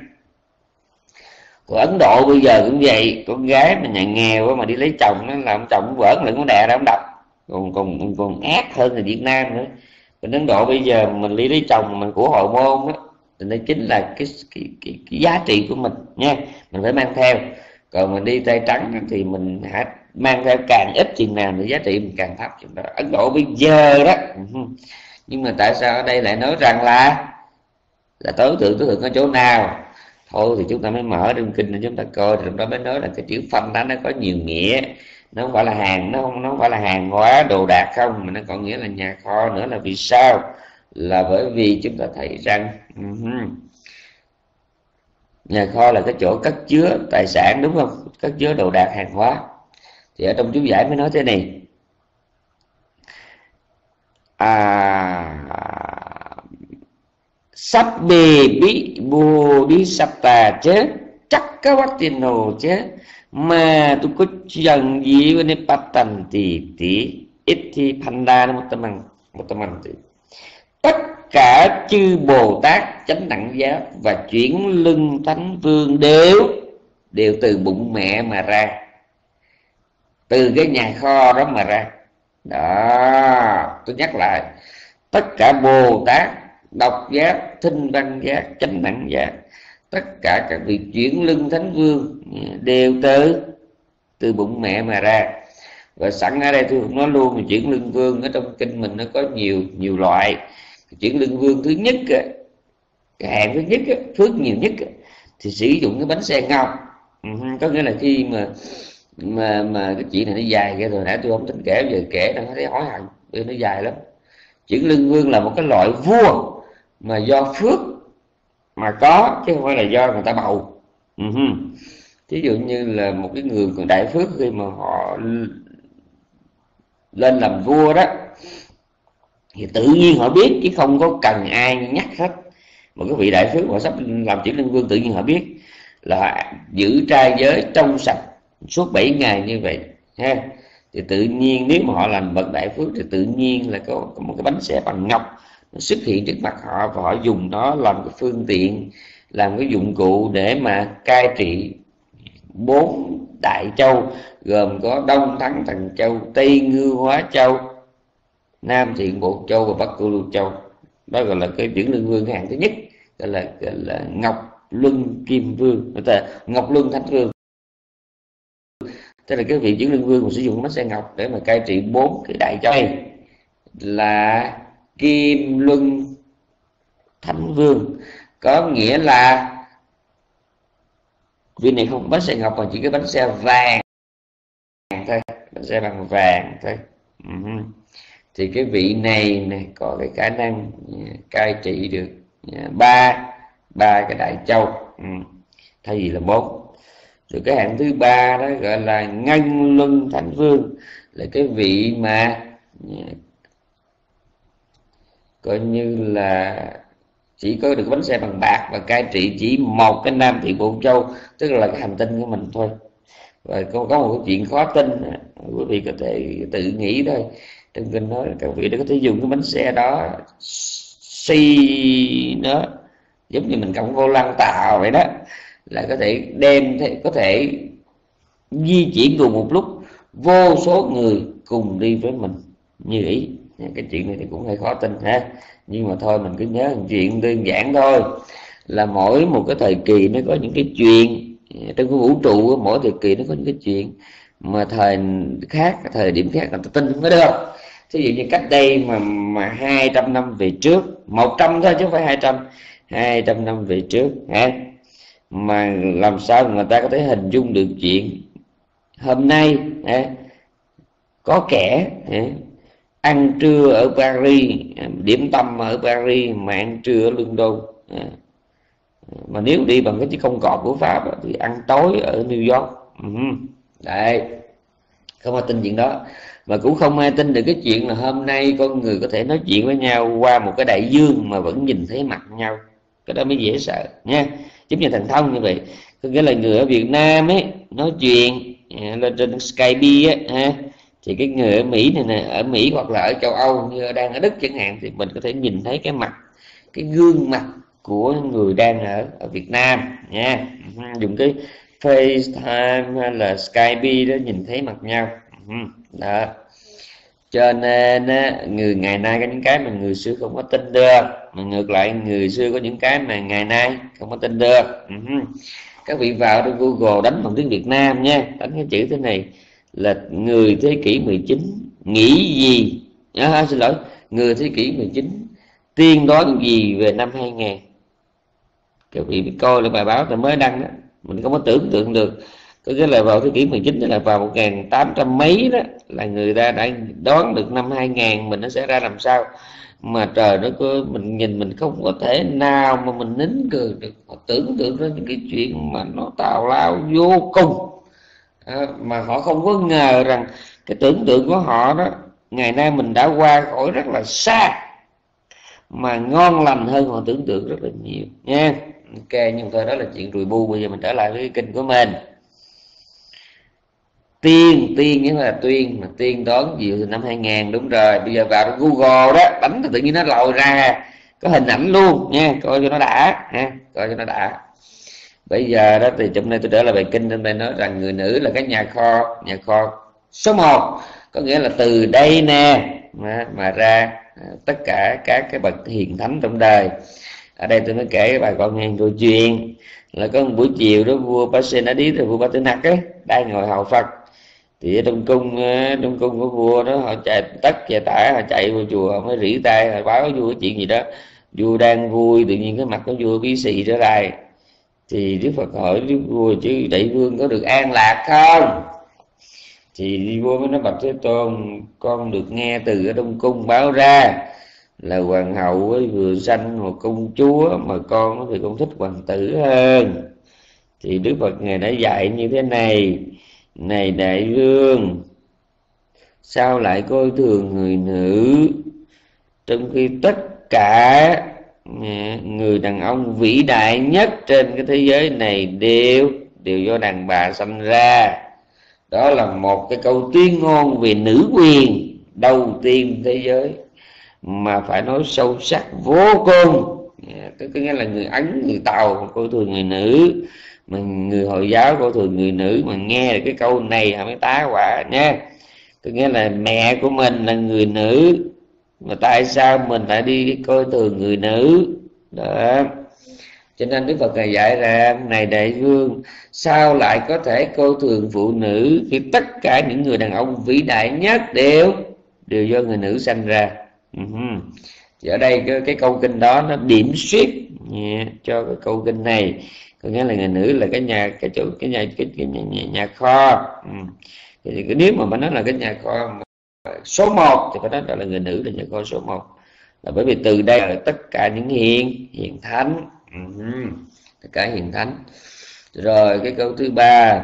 Của Ấn Độ bây giờ cũng vậy, con gái mà nhà nghèo mà đi lấy chồng nó làm chồng vỡn lại, nó đè ra ông đập, còn ác hơn là Việt Nam nữa. Còn Ấn Độ bây giờ mình đi lấy chồng mình của hồi môn đó, thì đây chính là cái giá trị của mình nha, mình phải mang theo. Còn mình đi tay trắng thì mình hãy mang theo càng ít chừng nào thì giá trị mình càng thấp chừng đó. Ấn Độ bây giờ đó. Nhưng mà tại sao ở đây lại nói rằng là tối thượng ở chỗ nào? Thôi thì chúng ta mới mở trong kinh để chúng ta coi, trong đó mới nói là cái chữ phanh đó nó có nhiều nghĩa. Nó không phải là hàng, nó không phải là hàng hóa đồ đạc không, mà nó còn nghĩa là nhà kho nữa. Là vì sao? Là bởi vì chúng ta thấy rằng nhà kho là cái chỗ cất chứa tài sản, đúng không? Cất chứa đồ đạc hàng hóa. Thì ở trong chú giải mới nói thế này: Sabbe bi bodhisatta chứ chắc có quá tiền nổ chứ mà tôi có chẳng gì với nếp bắt tần tỷ ít thì panda một tâm ăn thì tất cả chư Bồ Tát chánh đẳng giác và chuyển lưng thánh vương đều từ bụng mẹ mà ra. từ cái nhà kho đó mà ra. Đó, tôi nhắc lại, tất cả Bồ Tát, độc giác, thinh văn giác, chánh đẳng giác, tất cả các vị chuyển lưng thánh vương đều từ bụng mẹ mà ra. Và sẵn ở đây tôi cũng nói luôn, chuyển lưng vương ở trong kinh mình nó có nhiều loại. Chuyển lưng vương thứ nhất, cái hạng thứ nhất, phước nhiều nhất, thì sử dụng cái bánh xe ngọc. Có nghĩa là khi mà cái chuyện này nó dài ra rồi, nãy tôi không tính kể, giờ kể nó thấy hối hận vì nó dài lắm. Chuyển lưng vương là một cái loại vua mà do phước mà có, chứ không phải là do người ta bầu. Ví dụ như là một cái người còn đại phước, khi mà họ lên làm vua đó thì tự nhiên họ biết, chứ không có cần ai nhắc hết. Một cái vị đại phước mà sắp làm chuyển lưng vương, tự nhiên họ biết là giữ trai giới trong sạch suốt 7 ngày như vậy ha. Thì tự nhiên nếu mà họ làm bậc đại phước thì tự nhiên là có một cái bánh xe bằng ngọc nó xuất hiện trước mặt họ, và họ dùng nó làm cái phương tiện, làm cái dụng cụ để mà cai trị 4 đại châu, gồm có Đông Thắng Thần Châu, Tây Ngư Hóa Châu, Nam Thiện Bộ Châu và Bắc Cửu Lưu Châu. Đó gọi là cái chuyển lưng vương hạng thứ nhất, gọi là Ngọc Luân Kim Vương, người ta Ngọc Luân Thánh Vương. Tức là cái vị chuyển lưng vương mà sử dụng bánh xe ngọc để mà cai trị 4 cái đại châu này là Kim Luân Thánh Vương. Có nghĩa là vị này không bánh xe ngọc mà chỉ cái bánh xe vàng thôi, bánh xe bằng vàng thôi. Thì cái vị này có cái khả năng cai trị được ba cái đại châu thay vì là 4. Rồi cái hạng thứ ba đó gọi là Ngân Luân Thánh Vương, là cái vị mà coi như là chỉ có được bánh xe bằng bạc và cai trị chỉ một cái Nam Thiện Bộ Châu, tức là cái hành tinh của mình thôi. Và có một cái chuyện khó tin, quý vị có thể tự nghĩ thôi. Trong kinh nói các vị đã có thể dùng cái bánh xe đó xi nó giống như mình cầm vô lăng tàu vậy đó, là có thể có thể di chuyển cùng một lúc vô số người cùng đi với mình như ý. Cái chuyện này thì cũng hơi khó tin ha, nhưng mà thôi mình cứ nhớ một chuyện đơn giản thôi, là mỗi một cái thời kỳ nó có những cái chuyện trong cái vũ trụ, mỗi thời kỳ nó có những cái chuyện mà thời điểm khác người ta tin không có được. Thí dụ như cách đây mà 200 năm về trước, 100 thôi chứ không phải 200 năm về trước ha, mà làm sao người ta có thể hình dung được chuyện hôm nay có kẻ ăn trưa ở Paris, điểm tâm ở Paris mà ăn trưa ở London, mà nếu đi bằng cái chiếc công cọp của Pháp thì ăn tối ở New York. Đấy, không ai tin chuyện đó. Mà cũng không ai tin được cái chuyện là hôm nay con người có thể nói chuyện với nhau qua một cái đại dương mà vẫn nhìn thấy mặt nhau. Cái đó mới dễ sợ nha. Giống như thần thông như vậy. Có nghĩa là người ở Việt Nam ấy nói chuyện lên trên Skype á, thì cái người ở Mỹ này nè, ở Mỹ hoặc là ở châu Âu như đang ở Đức chẳng hạn, thì mình có thể nhìn thấy cái mặt, cái gương mặt của người đang ở Việt Nam nha. Dùng cái FaceTime hay là Skype đó nhìn thấy mặt nhau đó. Cho nên người ngày nay có những cái mà người xưa không có tin được, mà ngược lại người xưa có những cái mà ngày nay không có tin được. Các vị vào trên Google đánh bằng tiếng Việt Nam nha, đánh cái chữ thế này là người thế kỷ 19 nghĩ gì, xin lỗi, người thế kỷ 19 tiên đoán gì về năm 2000. Các vị biết coi lại bài báo tôi mới đăng đó, mình không có tưởng tượng được. Có nghĩa là vào thế kỷ 19, tức là vào 1800 mấy đó, là người ta đã đoán được năm 2000 mình nó sẽ ra làm sao. Mà trời nó mình nhìn mình không có thể nào mà mình nín cười được. Họ tưởng tượng ra những cái chuyện mà nó tào lao vô cùng, mà họ không có ngờ rằng cái tưởng tượng của họ đó ngày nay mình đã qua khỏi rất là xa, mà ngon lành hơn họ tưởng tượng rất là nhiều nha. Ok, nhưng thôi đó là chuyện rùi bu. Bây giờ mình trở lại với cái kinh của mình. Tiên nghĩa là tuyên, mà tiên đoán gì từ năm 2000, đúng rồi. Bây giờ vào Google đó đánh thì tự nhiên nó lòi ra có hình ảnh luôn nha, coi cho nó đã ha, coi cho nó đã. Bây giờ đó thì trong đây tôi trở lại bài kinh, trên đây nói rằng người nữ là cái nhà kho số 1, có nghĩa là từ đây nè mà ra tất cả các cái bậc hiền thánh trong đời. Ở đây tôi mới kể bà con nghe câu chuyện là có một buổi chiều đó, vua Pasenadi rồi vua Ba Tư Nặc ấy đang ngồi hầu Phật, thì ở trong cung của vua đó, họ chạy tất chạy tả, họ chạy vào chùa, họ mới rỉ tay, họ báo vua cái chuyện gì đó. Vua đang vui, tự nhiên cái mặt của vua bí xì trở lại. Thì Đức Phật hỏi Đức vua: chứ đại vương có được an lạc không? Thì vua mới nói: bạch Thế Tôn, con được nghe từ ở Đông Cung báo ra là hoàng hậu ấy vừa sanh một công chúa, mà con thì con thích hoàng tử hơn. Thì Đức Phật ngài đã dạy như thế này: này đại vương, sao lại coi thường người nữ, trong khi tất cả người đàn ông vĩ đại nhất trên cái thế giới này đều do đàn bà sanh ra. Đó là một cái câu tuyên ngôn về nữ quyền đầu tiên thế giới mà phải nói sâu sắc vô cùng. Có nghĩa là người Ấn, người Tàu coi thường người nữ, mà người Hồi giáo coi thường người nữ. Mà nghe được cái câu này họ mới tá hỏa nha. Có nghĩa là mẹ của mình là người nữ, mà tại sao mình lại đi coi thường người nữ đó. Cho nên Đức Phật ngài dạy ra: này đại vương, sao lại có thể coi thường phụ nữ khi tất cả những người đàn ông vĩ đại nhất đều do người nữ sanh ra. Thì ở đây cái câu kinh đó nó điểm xuyết cho cái câu kinh này, có nghĩa là người nữ là nhà kho. Thì nếu mà nói là cái nhà kho số 1 thì phải nói là người nữ là nhà kho số 1, là bởi vì từ đây là tất cả những hiền thánh, tất cả hiền thánh. Rồi cái câu thứ 3,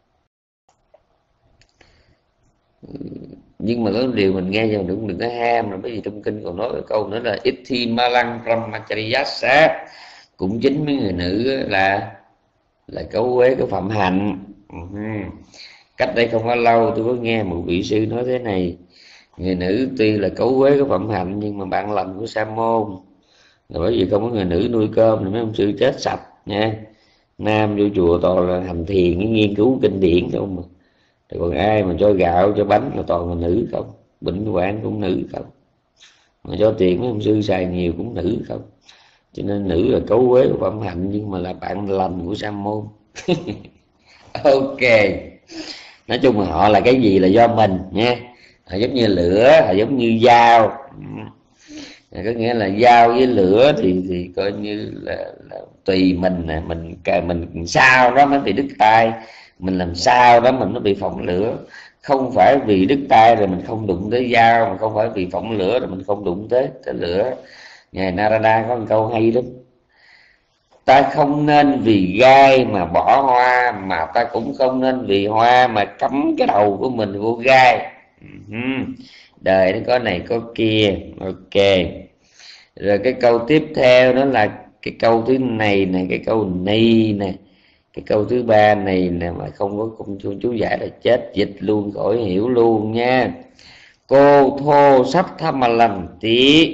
nhưng mà có điều mình nghe vào đừng có ham, là bởi vì trong kinh còn nói cái câu nữa là Ithi Malang Brahmachariyasa, cũng chính mấy người nữ là cấu quế cái phẩm hạnh. Cách đây không có lâu tôi có nghe một vị sư nói thế này: người nữ tuy là cấu quế cái phẩm hạnh, nhưng mà bạn lành của sa môn, là bởi vì không có người nữ nuôi cơm thì mấy ông sư chết sạch nha. Nam vô chùa toàn là hành thiền, nghiên cứu kinh điển không mà. Còn ai mà cho gạo cho bánh là toàn là nữ không, bệnh hoạn cũng nữ không, mà cho tiền mấy ông sư xài nhiều cũng nữ không. Cho nên nữ là cấu quế của phẩm hạnh, nhưng mà là bạn lành của sa môn. Ok, nói chung là họ là cái gì là do mình nha. Họ giống như lửa, họ giống như dao. Có nghĩa là dao với lửa thì coi như là tùy mình nè, mình sao đó mới bị đứt tay, mình làm sao đó mình nó bị phỏng lửa. Không phải vì đứt tay rồi mình không đụng tới dao, mà không phải vì phỏng lửa rồi mình không đụng tới lửa. Ngài Narada có một câu hay lắm: ta không nên vì gai mà bỏ hoa, mà ta cũng không nên vì hoa mà cắm cái đầu của mình vô gai. Đời nó có này có kia. Ok, rồi cái câu tiếp theo đó là cái câu thứ này nè, cái câu ni nè, cái câu thứ 3 này nè, mà không có công chú giải là chết dịch luôn, khỏi hiểu luôn nha. Cô thô sắp tham mà lành tí.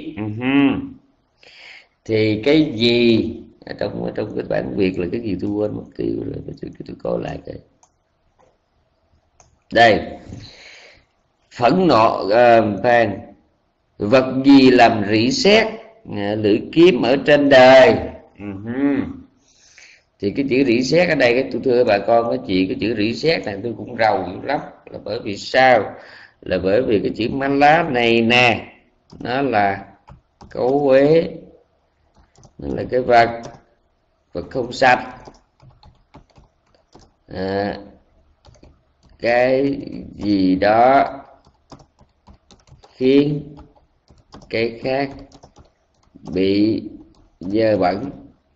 Thì cái gì trong cái bản Việt là cái gì tôi quên mất tiêu rồi, tôi coi lại cái đây. Phẫn nộ phan, vật gì làm rỉ sét lưỡi kiếm ở trên đời. Thì cái chữ rỉ sét ở đây, cái tôi thưa bà con cái chị, cái chữ rỉ sét này tôi cũng rầu lắm. Là bởi vì sao? Là bởi vì cái chữ má lá này nè, nó là cấu quế, nó là cái vật không sạch. Cái gì đó khiến cái khác bị dơ bẩn.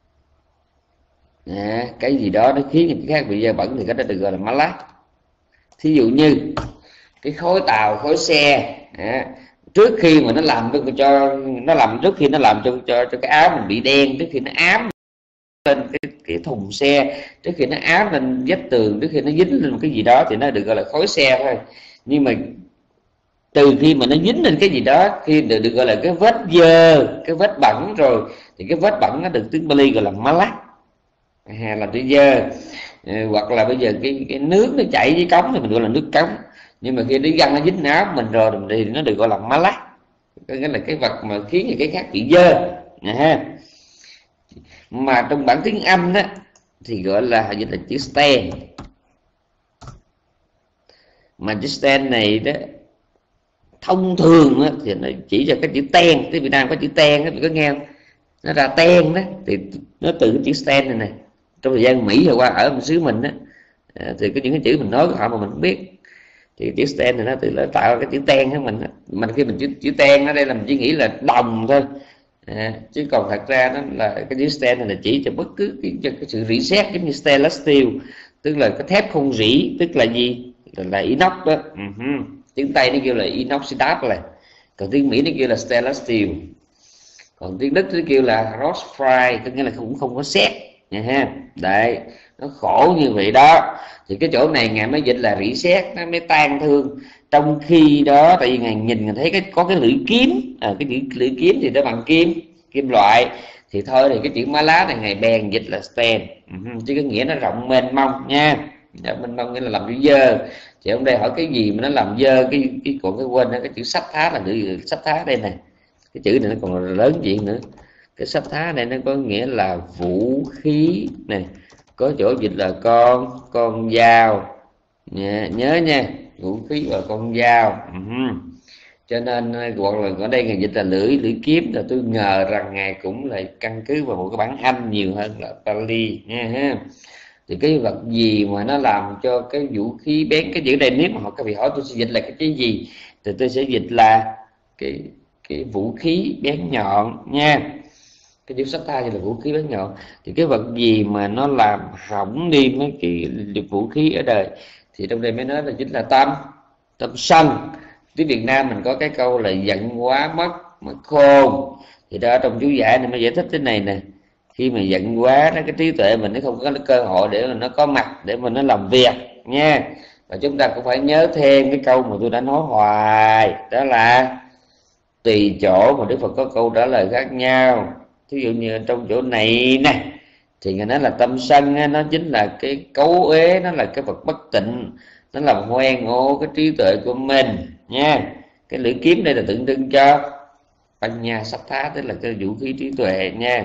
Cái gì đó nó khiến cái khác bị dơ bẩn thì cái đó được gọi là má lá. Thí dụ như cái khối tàu, khối xe, trước khi mà nó làm trước khi nó làm cho cái áo mình bị đen, trước khi nó ám lên cái thùng xe, trước khi nó ám lên vách tường, trước khi nó dính lên một cái gì đó thì nó được gọi là khối xe thôi. Nhưng mà từ khi mà nó dính lên cái gì đó, khi được gọi là cái vết dơ, cái vết bẩn rồi, thì cái vết bẩn nó được tiếng Bali gọi là malak, làm cái dơ. Hoặc là bây giờ cái nước nó chảy dưới cống thì mình gọi là nước cống. Nhưng mà khi nó găng nó dính áo mình rồi thì nó được gọi là malak, có nghĩa là cái vật mà khiến cho cái khác bị dơ ha. Mà trong bản tiếng Anh đó thì gọi là dịch là chữ stain. Mà chữ stain này đó thông thường á, thì nó chỉ cho cái chữ ten. Cái Việt Nam có chữ ten đó, có nghe không? Nó ra ten đó thì nó từ cái chữ stain này này. Trong thời gian Mỹ vừa qua ở một xứ mình đó, thì có những cái chữ mình nói của họ mà mình không biết, thì chữ stain này nó từ nó tạo cái chữ ten của mình. Mình khi mình chữ ten ở đây là mình chỉ nghĩ là đồng thôi, chứ còn thật ra nó là cái chữ stain này là chỉ cho bất cứ cái sự rỉ sét, giống như stainless steel, tức là cái thép không rỉ, tức là gì, là inox đó. Tiếng Tây nó kêu là inoxidable này, còn tiếng Mỹ nó kêu là stainless steel, còn tiếng Đức nó kêu là rust free, tức nghĩa là cũng không có sét nha ha. Đấy, nó khổ như vậy đó. Thì cái chỗ này ngài mới dịch là rỉ sét, nó mới tan thương. Trong khi đó tại vì ngài nhìn ngài thấy có cái lưỡi kiếm, cái lưỡi kiếm thì nó bằng kim loại, thì thôi thì cái chữ má lá này ngài bèn dịch là stain, chứ cái nghĩa nó rộng mênh mông nha. Mênh mông nghĩa là làm chữ dơ. Thì ông đây hỏi cái gì mà nó làm dơ còn cái quên đó, cái chữ sách thá là chữ sách thá đây này, cái chữ này nó còn lớn chuyện nữa. Cái sách thá này nó có nghĩa là vũ khí này, có chỗ dịch là con dao, nhớ nha, vũ khí và con dao. Cho nên hoặc là ở đây ngài dịch là lưỡi kiếm, là tôi ngờ rằng ngài cũng lại căn cứ vào một cái bản Anh nhiều hơn là Pali nha ha. Thì cái vật gì mà nó làm cho cái vũ khí bén, cái chữ đây nếu mà họ các vị hỏi tôi sẽ dịch là cái chữ gì, thì tôi sẽ dịch là cái vũ khí bén nhọn nha. Cái chữ sách tay là vũ khí bén nhọn. Thì cái vật gì mà nó làm hỏng đi mấy cái vũ khí ở đời, thì trong đây mới nói là chính là tâm sân. Tiếng Việt Nam mình có cái câu là giận quá mất khôn, thì đó trong chú giải này mới giải thích thế này nè. Khi mà giận quá đó, cái trí tuệ mình nó không có cơ hội để mà nó có mặt để mà nó làm việc nha. Và chúng ta cũng phải nhớ thêm cái câu mà tôi đã nói hoài, đó là tùy chỗ mà Đức Phật có câu trả lời khác nhau. Ví dụ như trong chỗ này nè thì người nói là tâm sân á, nó chính là cái cấu uế, nó là cái vật bất tịnh, nó làm hoen ố cái trí tuệ của mình nha. Cái lưỡi kiếm đây là tượng trưng cho Panya Sát Thá, tức là cái vũ khí trí tuệ nha.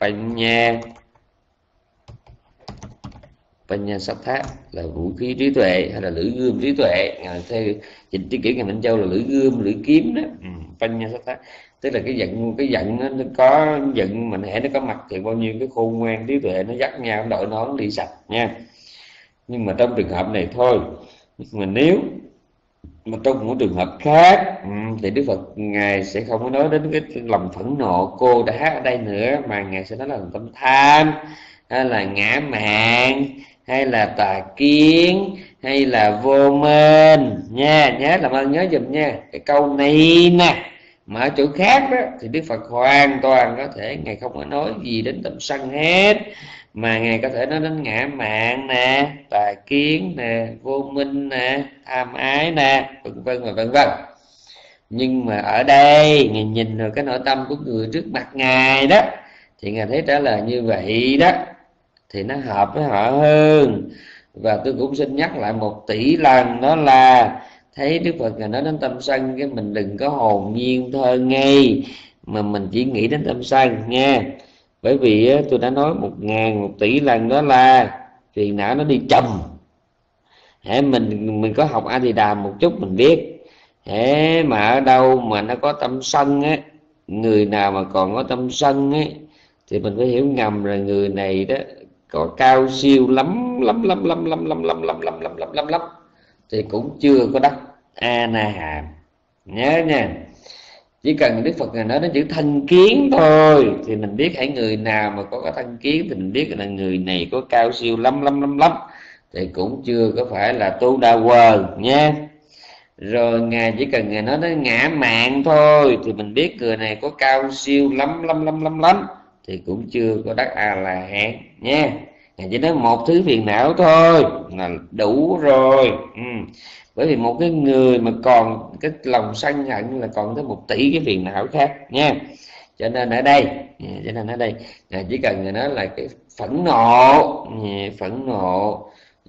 Panya Sát Thá là vũ khí trí tuệ, hay là lưỡi gươm trí tuệ. Theo dịch tiếng kiểu ngày Minh Châu là lưỡi gươm, lưỡi kiếm đó. Panya Sát Thá tức là cái giận nó có giận mình hễ nó có mặt thì bao nhiêu cái khôn ngoan trí tuệ nó dắt nhau đội nó đi sạch nha. Nhưng mà trong trường hợp này thôi, mà nếu mà trong một trường hợp khác thì Đức Phật ngài sẽ không có nói đến cái lòng phẫn nộ cô đá ở đây nữa, mà ngài sẽ nói là tâm tham, hay là ngã mạn, hay là tà kiến, hay là vô minh nha. Nhớ làm ơn nhớ giùm nha cái câu này nè. Mà ở chỗ khác đó thì Đức Phật hoàn toàn có thể ngài không có nói gì đến tâm sân hết, mà ngài có thể nói đến ngã mạn nè, tà kiến nè, vô minh nè, tham ái nè, vân vân và vân vân. Nhưng mà ở đây ngài nhìn rồi cái nội tâm của người trước mặt ngài đó, thì ngài thấy trả lời như vậy đó thì nó hợp với họ hơn. Và tôi cũng xin nhắc lại 1 tỷ lần, đó là thấy Đức Phật ngài nói đến tâm sân, cái mình đừng có hồn nhiên thơ ngây mà mình chỉ nghĩ đến tâm sân nha. Bởi vì tôi đã nói 1 tỷ lần, đó là phiền não nó đi chầm. Hễ mình có học A Di Đà một chút mình biết, hễ mà ở đâu mà nó có tâm sân á, người nào mà còn có tâm sân á, thì mình phải hiểu ngầm là người này đó có cao siêu lắm thì cũng chưa có đắc A Na Hàm. Nhớ nha, chỉ cần Đức Phật nói đến chữ thân kiến thôi thì mình biết hãy người nào mà có cái thân kiến thì mình biết là người này có cao siêu lắm thì cũng chưa có phải là tu đa quờ nha. Rồi ngài chỉ cần ngài nói đến ngã mạn thôi thì mình biết người này có cao siêu lắm thì cũng chưa có đắc A La Hán nha. Ngài chỉ nói một thứ phiền não thôi là đủ rồi. Bởi vì một cái người mà còn cái lòng sân hận là còn tới 1 tỷ cái phiền não khác nha. Cho nên ở đây ngài chỉ cần ngài nói là cái phẫn nộ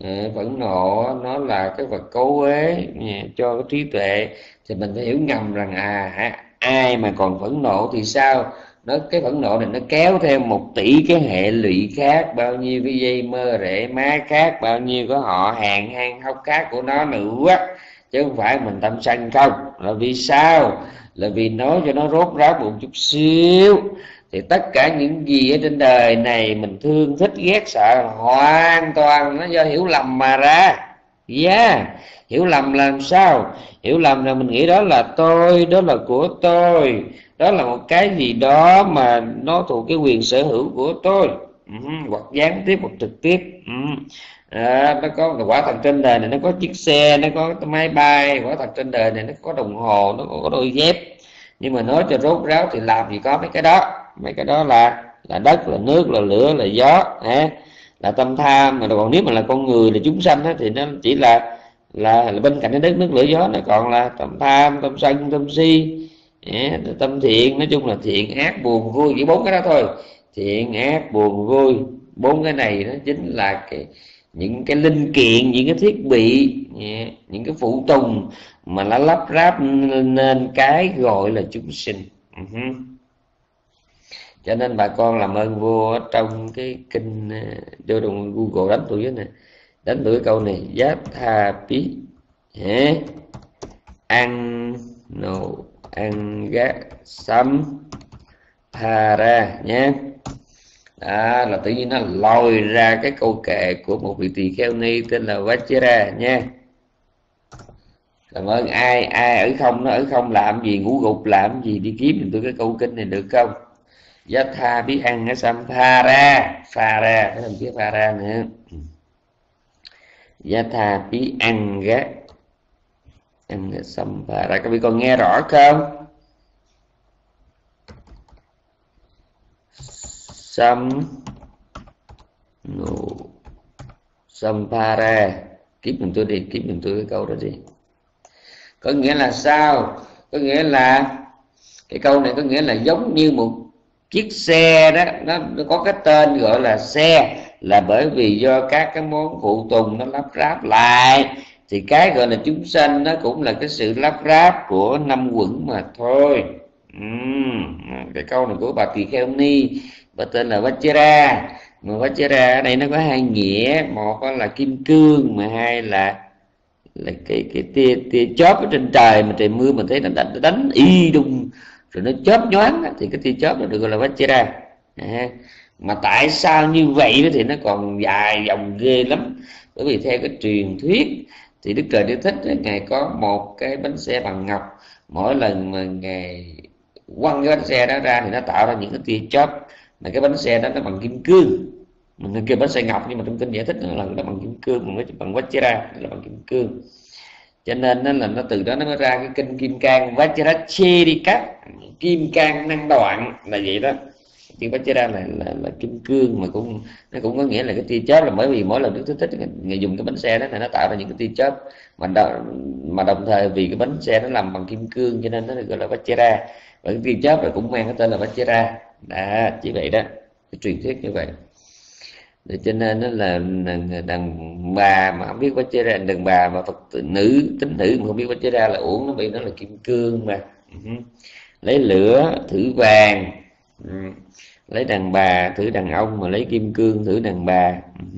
Phẫn nộ nó là cái vật cấu uế cho cái trí tuệ, thì mình phải hiểu ngầm rằng ai mà còn phẫn nộ thì sao. Cái phẫn nộ này nó kéo theo 1 tỷ cái hệ lụy khác, bao nhiêu cái dây mơ rễ má khác, bao nhiêu cái họ hàng hang hốc khác của nó nữa, chứ không phải mình tâm sân không. Là vì sao? Là vì nói cho nó rốt ráo một chút xíu, thì tất cả những gì ở trên đời này mình thương thích ghét sợ hoàn toàn nó do hiểu lầm mà ra. Hiểu lầm làm sao? Hiểu lầm là mình nghĩ đó là tôi, đó là của tôi, đó là một cái gì đó mà nó thuộc cái quyền sở hữu của tôi, hoặc gián tiếp hoặc trực tiếp. Nó có quả thật trên đời này, nó có chiếc xe, nó có máy bay, quả thật trên đời này nó có đồng hồ, nó có đôi dép. Nhưng mà nói cho rốt ráo thì làm gì có mấy cái đó. Mấy cái đó là đất, là nước, là lửa, là gió, là tâm tham. Mà còn nếu mà là con người, là chúng sanh thì nó chỉ là bên cạnh cái đất nước lửa gió, nó còn là tâm tham, tâm sân, tâm si, tâm thiện. Nói chung là thiện ác buồn vui, chỉ 4 cái đó thôi. Thiện ác buồn vui, 4 cái này nó chính là những cái linh kiện, những cái thiết bị, những cái phụ tùng mà nó lắp ráp nên cái gọi là chúng sinh. Cho nên bà con làm ơn vô trong cái kinh, vô trong Google đánh tôi với nè, đánh tôi cái câu này: Giá tha bí ăn nô ăn gá sắm tha ra nhé. Đó là tự nhiên nó lòi ra cái câu kệ của một vị tỳ kheo ni tên là Vajra nha. Cảm ơn. Ai ở không, nó ở không làm gì, ngủ gục làm gì, đi kiếm tôi cái câu kinh này được không? Giá tha biết ăn cái xăm pha ra cái thằng kia pha ra nữa. Giá tha biết ăn gá ăn cái xăm pha ra. Các vị còn nghe rõ không? Xăm nụ xăm pha ra. Kiếm mình tôi đi, kiếm mình tôi cái câu đó đi. Có nghĩa là sao? Có nghĩa là cái câu này có nghĩa là giống như một chiếc xe đó, nó có cái tên gọi là xe, là bởi vì do các cái món phụ tùng nó lắp ráp lại. Thì cái gọi là chúng sanh nó cũng là cái sự lắp ráp của 5 quẩn mà thôi. Cái câu này của bà Tỳ Kheo Ni, bà tên là Vajra. Mà Vajra ở đây nó có 2 nghĩa, một là kim cương, mà 2 là cái tia chớp ở trên trời, mà trời mưa mình thấy nó đánh y đùng rồi nó chớp nhoáng, thì cái tia chớp nó được gọi là Vajra. Mà tại sao như vậy thì nó còn dài dòng ghê lắm. Bởi vì theo cái truyền thuyết thì Đức Trời Địa Thích Ngài có một cái bánh xe bằng ngọc, mỗi lần mà Ngài quăng cái bánh xe đó ra thì nó tạo ra những cái tia chớp. Mà cái bánh xe đó nó bằng kim cương, mình kêu bánh xe ngọc, nhưng mà trong kinh giải thích là nó bằng kim cương, mình nói bằng Vajra là bằng kim cương. Cho nên là nó từ đó nó mới ra cái kinh Kim Cang Vajracchedika, kim cang năng đoạn là vậy đó. Chữ Vajra là kim cương, mà nó cũng có nghĩa là cái tia chớp, là bởi vì mỗi lần Đức Thích Người dùng cái bánh xe đó này nó tạo ra những cái tia chớp, mà đồng thời vì cái bánh xe nó làm bằng kim cương cho nên nó được gọi là Vajra, và cái tia chớp rồi cũng mang cái tên là Vajra. Đó, chỉ vậy đó, cái truyền thuyết như vậy. Để cho nên nó là đàn bà mà không biết Vajra, đàn bà mà Phật nữ tín nữ mà không biết Vajra là uổng, nó bị nó là kim cương mà. Lấy lửa thử vàng, lấy đàn bà thử đàn ông, mà lấy kim cương thử đàn bà.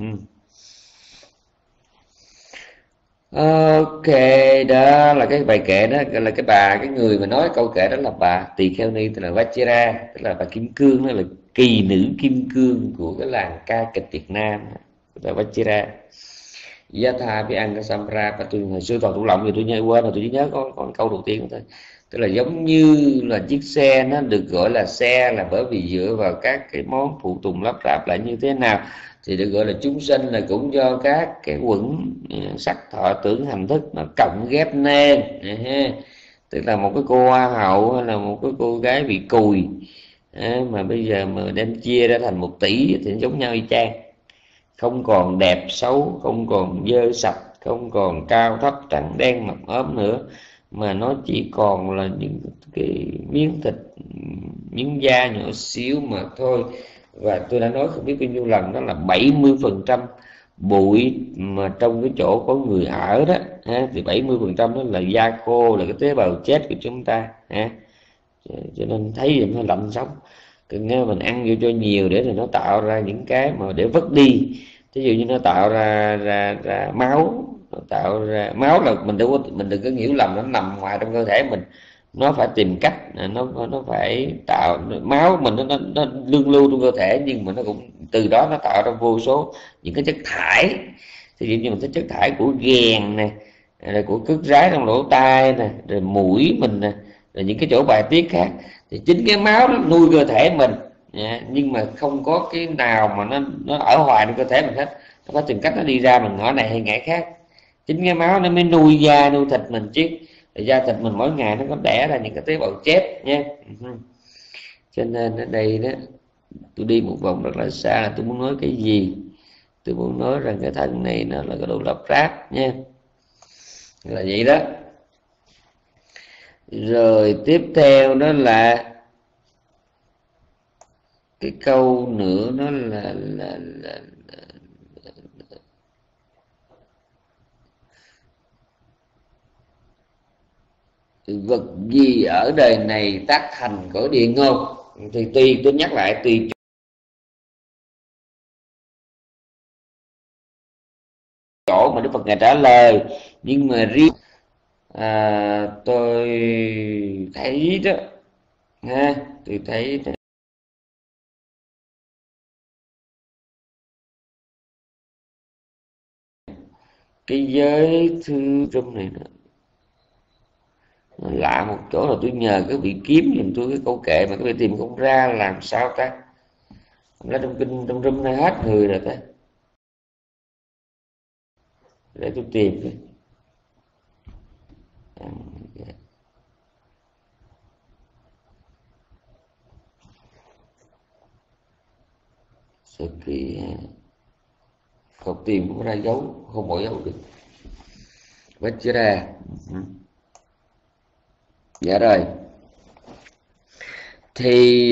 Ok, đó là cái bài kệ đó, là cái người mà nói câu kệ đó là bà Tỳ Kheo Ni, tức là Vajra, tức là bà kim cương, đó là kỳ nữ kim cương của cái làng ca kịch Việt Nam, là Vajra. Yatha bi an samra. Tôi hồi xưa toàn tủ lộng thì tôi nhớ quên rồi, tôi chỉ nhớ có câu đầu tiên thôi. Tức là giống như là chiếc xe nó được gọi là xe là bởi vì dựa vào các cái món phụ tùng lắp ráp lại như thế nào, thì được gọi là chúng sinh là cũng do các cái quẩn sắc thọ tưởng hành thức nó cộng ghép nên. Tức là một cái cô hoa hậu hay là một cái cô gái bị cùi, mà bây giờ mà đem chia ra thành 1 tỷ thì giống nhau y chang, không còn đẹp xấu, không còn dơ sạch, không còn cao thấp trắng đen mập ốm nữa, mà nó chỉ còn là những cái miếng thịt, miếng da nhỏ xíu mà thôi. Và tôi đã nói không biết bao nhiêu lần, đó là 70% bụi mà trong cái chỗ có người ở đó thì 70% đó là da khô, là cái tế bào chết của chúng ta cho nên thấy gì nó lạnh sống. Nghe mình ăn vô cho nhiều để nó tạo ra những cái mà để vứt đi. Ví dụ như nó tạo ra máu, nó tạo ra máu là mình đừng có hiểu lầm nó nằm ngoài trong cơ thể mình. Nó phải tìm cách, nó phải tạo máu mình, nó lương lưu trong cơ thể, nhưng mà nó cũng từ đó nó tạo ra vô số những cái chất thải. Ví dụ như mình thấy chất thải của ghèn nè, rồi của cứt rái trong lỗ tai nè, rồi mũi mình nè, rồi những cái chỗ bài tiết khác. Thì chính cái máu nó nuôi cơ thể mình, nhưng mà không có cái nào mà nó ở hoài trong cơ thể mình hết. Nó phải tìm cách nó đi ra mình ngõ này hay ngõ khác. Chính cái máu nó mới nuôi da nuôi thịt mình chứ. Thì da thịt mình mỗi ngày nó có đẻ ra những cái tế bào chết nha. Cho nên ở đây đó, tôi đi một vòng rất là xa là tôi muốn nói cái gì. Tôi muốn nói rằng cái thân này nó là cái đồ lắp ráp nha, là vậy đó. Rồi tiếp theo đó là cái câu nữa, nó là vật gì ở đời này tác thành cõi địa ngục. Thì tùy, tôi nhắc lại, tùy chỗ mà Đức Phật ngài trả lời. Nhưng mà riêng tôi thấy đó tôi thấy đó, cái giới thư trong này nó lạ một chỗ là tôi nhờ cái vị kiếm giùm tôi cái câu kệ mà các vị tìm không ra, làm sao ta? Ra trong kinh trong room này hết người rồi ta, để tôi tìm cái sự kỳ không tìm cũng ra dấu, không bỏ dấu được, vết chưa ra. Dạ rồi, thì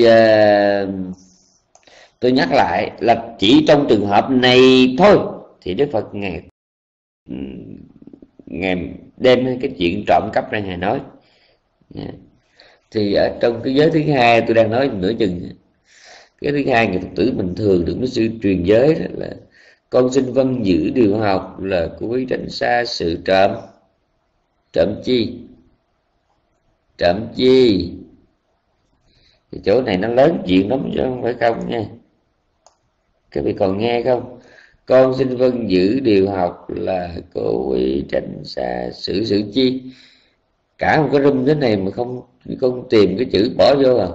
tôi nhắc lại là chỉ trong trường hợp này thôi thì Đức Phật ngài đem cái chuyện trộm cắp ra ngài nói. Thì ở trong cái giới thứ hai tôi đang nói nửa chừng, cái thứ hai người Phật tử bình thường được cái sự truyền giới đó là con xin vâng giữ điều học, là cố ý tránh xa sự trộm. Trộm chi? Trộm chi? Thì chỗ này nó lớn chuyện lắm chứ không phải không nha. Các vị còn nghe không? Con xin vâng giữ điều học là cố ý tránh xa sự chi? Cả một cái room thế này mà không tìm cái chữ bỏ vô à?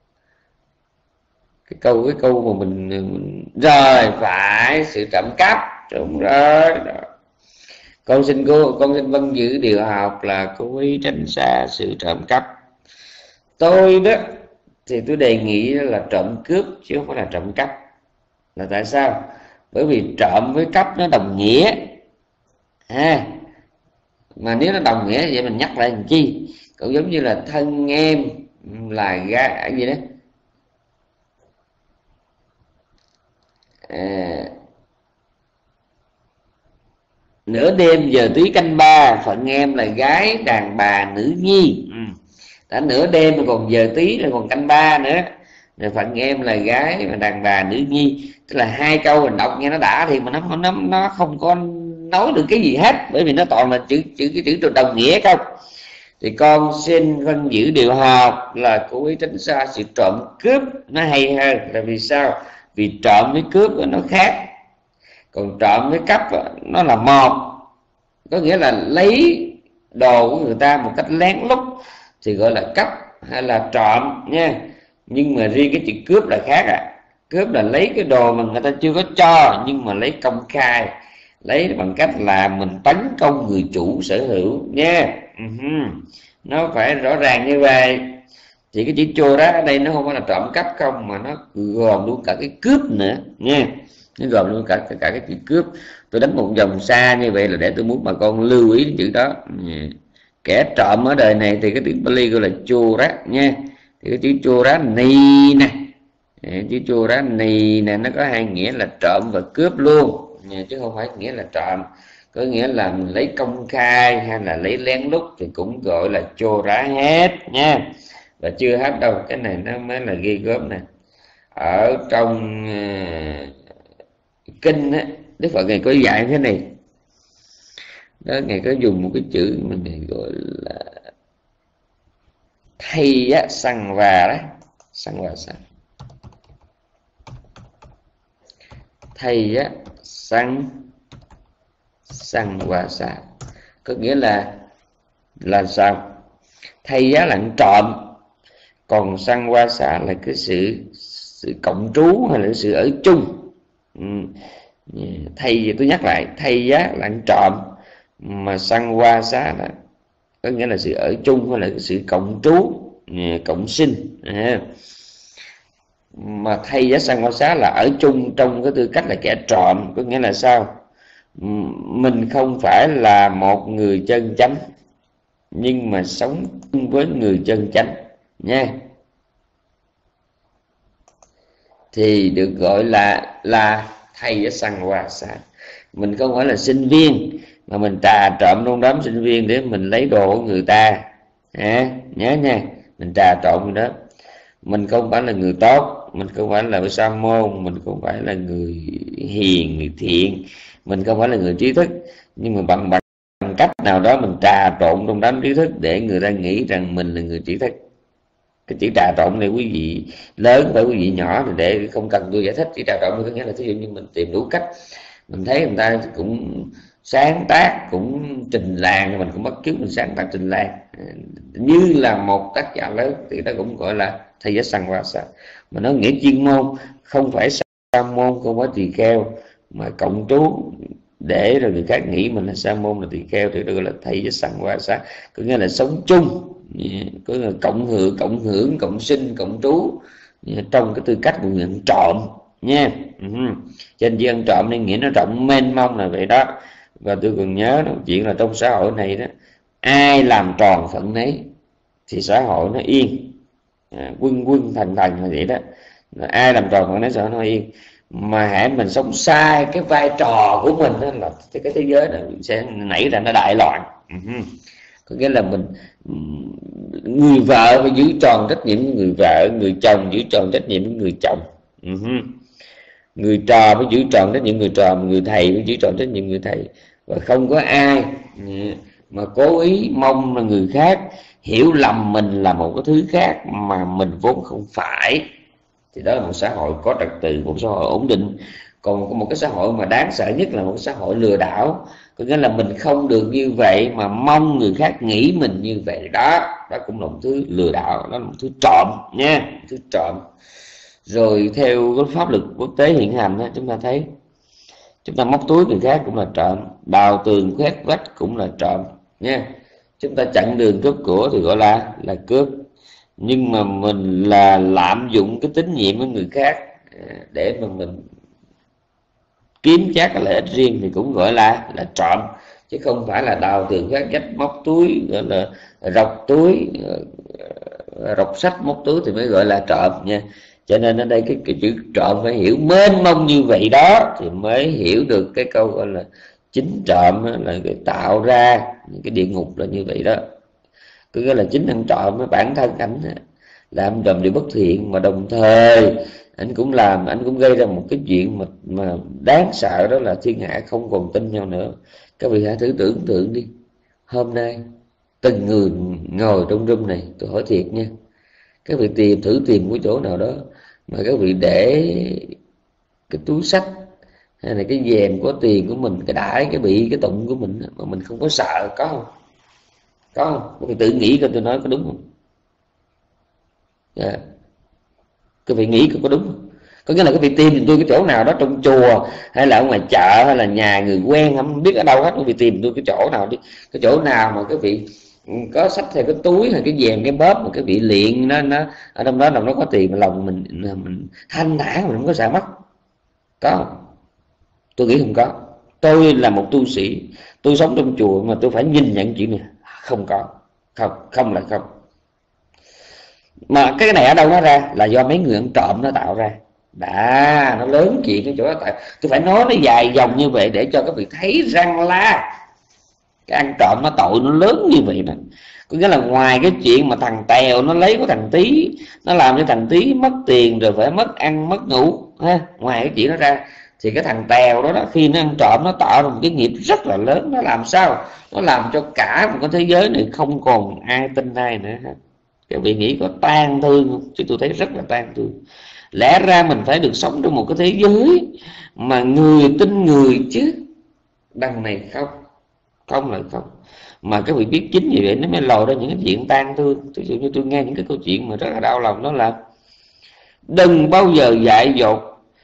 Cái câu mà mình rồi phải sự trộm cắp, đúng rồi. Con xin vâng giữ điều học là cố ý tránh xa sự trộm cắp. Tôi đó thì tôi đề nghị là trộm cướp chứ không phải là trộm cắp. Là tại sao? Bởi vì trộm với cắp nó đồng nghĩa mà nếu nó đồng nghĩa vậy mình nhắc lại làm chi? Cũng giống như là thân em là gái gì đó, nửa đêm giờ tí canh ba, phận em là gái đàn bà nữ nhi. Đã nửa đêm mà còn giờ tí rồi còn canh ba nữa, rồi phận em là gái và đàn bà nữ nhi. Tức là hai câu mình đọc nghe nó đã thì mà nó không có nói được cái gì hết, bởi vì nó toàn là chữ đồng nghĩa không. Thì con xin vâng giữ điều học là cố ý tránh xa sự trộm cướp. Nó hay hơn là vì sao? Vì trộm với cướp nó khác, còn trộm với cắp nó là một, có nghĩa là lấy đồ của người ta một cách lén lút thì gọi là cắp hay là trộm nha. Nhưng mà riêng cái chữ cướp là khác Cướp là lấy cái đồ mà người ta chưa có cho, nhưng mà lấy công khai, lấy bằng cách là mình tấn công người chủ sở hữu nha. Nó phải rõ ràng như vậy. Thì cái chữ chô đó ở đây nó không phải là trộm cắp không, mà nó gồm luôn cả cái cướp nữa nha. Nó gồm luôn cả cái chữ cướp. Tôi đánh một vòng xa như vậy là để tôi muốn bà con lưu ý đến chữ đó. Kẻ trộm ở đời này thì cái tiếng Pali gọi là chô rát nha. Thì cái chữ chô rát ni nè, chữ chô rát ni nè, nó có hai nghĩa là trộm và cướp luôn chứ không phải nghĩa là trộm. Có nghĩa là mình lấy công khai hay là lấy lén lút thì cũng gọi là chô rá hết nha. Và chưa hết đâu, cái này nó mới là ghê gớm nè. Ở trong kinh á, Đức Phật Ngài có dạy thế này đó, Ngài có dùng một cái chữ mà Ngài gọi là thay á săn và đó, săn và săn, thay á săn và xà. Có nghĩa là sao? Thay giá là trộm, còn săn qua xả là cái sự cộng trú hay là sự ở chung. Thay, tôi nhắc lại, thay giá là trộm, mà săn qua xá là có nghĩa là sự ở chung hay là cái sự cộng trú, cộng sinh. Mà thay giá săn qua xá là ở chung trong cái tư cách là kẻ trộm. Có nghĩa là sao? Mình không phải là một người chân chánh, nhưng mà sống với người chân chánh nha, thì được gọi là thay giá săn qua xá. Mình không phải là sinh viên mà mình trà trộm trong đám sinh viên để mình lấy đồ của người ta. Nhớ nha, mình trà trộm đó. Mình không phải là người tốt, mình không phải là sa môn, mình không phải là người hiền, người thiện, mình không phải là người trí thức, nhưng mà bằng cách nào đó mình trà trộn trong đám trí thức để người ta nghĩ rằng mình là người trí thức. Cái chữ trà trộn này quý vị lớn phải quý vị nhỏ, thì để không cần tôi giải thích. Chữ trà trộn có nghĩa là thí dụ như mình tìm đủ cách, mình thấy người ta cũng sáng tác, cũng trình làng, mình cũng bắt chước mình sáng tác trình làng như là một tác giả lớn, thì đó cũng gọi là thầy giá săn qua xả. Mà nó nghĩa chuyên môn, không phải sa môn, không phải tỳ kheo, mà cộng trú để rồi người khác nghĩ mình là sa môn, là tỳ kheo, thì được gọi là thầy giá săn qua xả. Có nghĩa là sống chung, có nghĩa là cộng hưởng, cộng sinh, cộng trú trong cái tư cách của người ăn trộm nha. Trên chữ ăn trộm nên nghĩa nó rộng mênh mông là vậy đó. Và tôi còn nhớ một chuyện là trong xã hội này đó, ai làm tròn phận nấy thì xã hội nó yên, quân thành là vậy đó. Ai làm tròn phận nấy xã hội nó yên. Mà hãy mình sống sai cái vai trò của mình đó, là cái thế giới này sẽ nảy ra nó đại loạn. Có nghĩa là người vợ phải giữ tròn trách nhiệm với người vợ, người chồng giữ tròn trách nhiệm với người chồng, người trò phải giữ tròn trách nhiệm người trò, người thầy phải giữ tròn trách nhiệm người thầy. Và không có ai mà cố ý mong là người khác hiểu lầm mình là một cái thứ khác mà mình vốn không phải. Thì đó là một xã hội có trật tự, một xã hội ổn định. Còn một cái xã hội mà đáng sợ nhất là một cái xã hội lừa đảo. Có nghĩa là mình không được như vậy mà mong người khác nghĩ mình như vậy. Đó cũng là một thứ lừa đảo, đó là một thứ trộm nha, thứ trộm. Rồi theo cái pháp luật quốc tế hiện hành đó, chúng ta thấy chúng ta móc túi người khác cũng là trộm, đào tường khoét vách cũng là trộm nha. Chúng ta chặn đường cướp của thì gọi là cướp. Nhưng mà mình là lạm dụng cái tín nhiệm của người khác để mà mình kiếm chắc cái lợi ích riêng thì cũng gọi là trộm, chứ không phải là đào tường khoét vách, móc túi, gọi là rọc túi, rọc sách móc túi thì mới gọi là trộm nha. Cho nên ở đây cái chữ trộm phải hiểu mênh mông như vậy đó thì mới hiểu được cái câu gọi là chính trộm là cái tạo ra cái địa ngục là như vậy đó. Cứ nghĩa là chính ăn trộm với bản thân ảnh làm trộm điều bất thiện, mà đồng thời anh cũng gây ra một cái chuyện mà đáng sợ, đó là thiên hạ không còn tin nhau nữa. Các vị hãy thử tưởng tượng đi, hôm nay từng người ngồi trong room này, tôi hỏi thiệt nha, các vị thử tìm cái chỗ nào đó mà các vị để cái túi sách hay là cái dèm có tiền của mình, cái đãi, cái bị, cái tụng của mình mà mình không có sợ, có không? Có không? Các vị tự nghĩ coi tôi nói có đúng không? Các vị nghĩ có đúng không? Có nghĩa là các vị tìm tôi cái chỗ nào đó trong chùa hay là ở ngoài chợ hay là nhà người quen, không biết ở đâu hết, các vị tìm tôi cái chỗ nào đi, cái chỗ nào mà các vị có sách theo cái túi hay cái dèm, cái bóp mà cái bị luyện nó ở trong đó là nó có tiền, mà lòng mình thanh thản, mình không có sợ mất. Có không? Tôi nghĩ không có. Tôi là một tu sĩ, tôi sống trong chùa mà tôi phải nhìn nhận chuyện này, không có, không là không. Mà cái này ở đâu nó ra? Là do mấy người ăn trộm nó tạo ra. nó lớn chuyện cái chỗ đó. Tại tôi phải nói nó dài dòng như vậy để cho các vị thấy rằng là cái ăn trộm nó tội nó lớn như vậy nè. Có nghĩa là ngoài cái chuyện mà thằng Tèo nó lấy của thằng Tí, nó làm cho thằng Tí mất tiền rồi phải mất ăn mất ngủ ha, ngoài cái chuyện đó ra thì cái thằng Tèo đó, khi nó ăn trộm nó tạo ra một cái nghiệp rất là lớn. Nó làm sao? Nó làm cho cả một cái thế giới này không còn ai tin ai nữa ha. Các vị nghĩ có tang thương không? Chứ tôi thấy rất là tang thương. Lẽ ra mình phải được sống trong một cái thế giới mà người tin người chứ, đằng này không là không. Mà các vị biết chính vì vậy nó mới lòi ra những cái chuyện tang thương. Ví dụ như tôi nghe những cái câu chuyện mà rất là đau lòng, đó là đừng bao giờ dại dột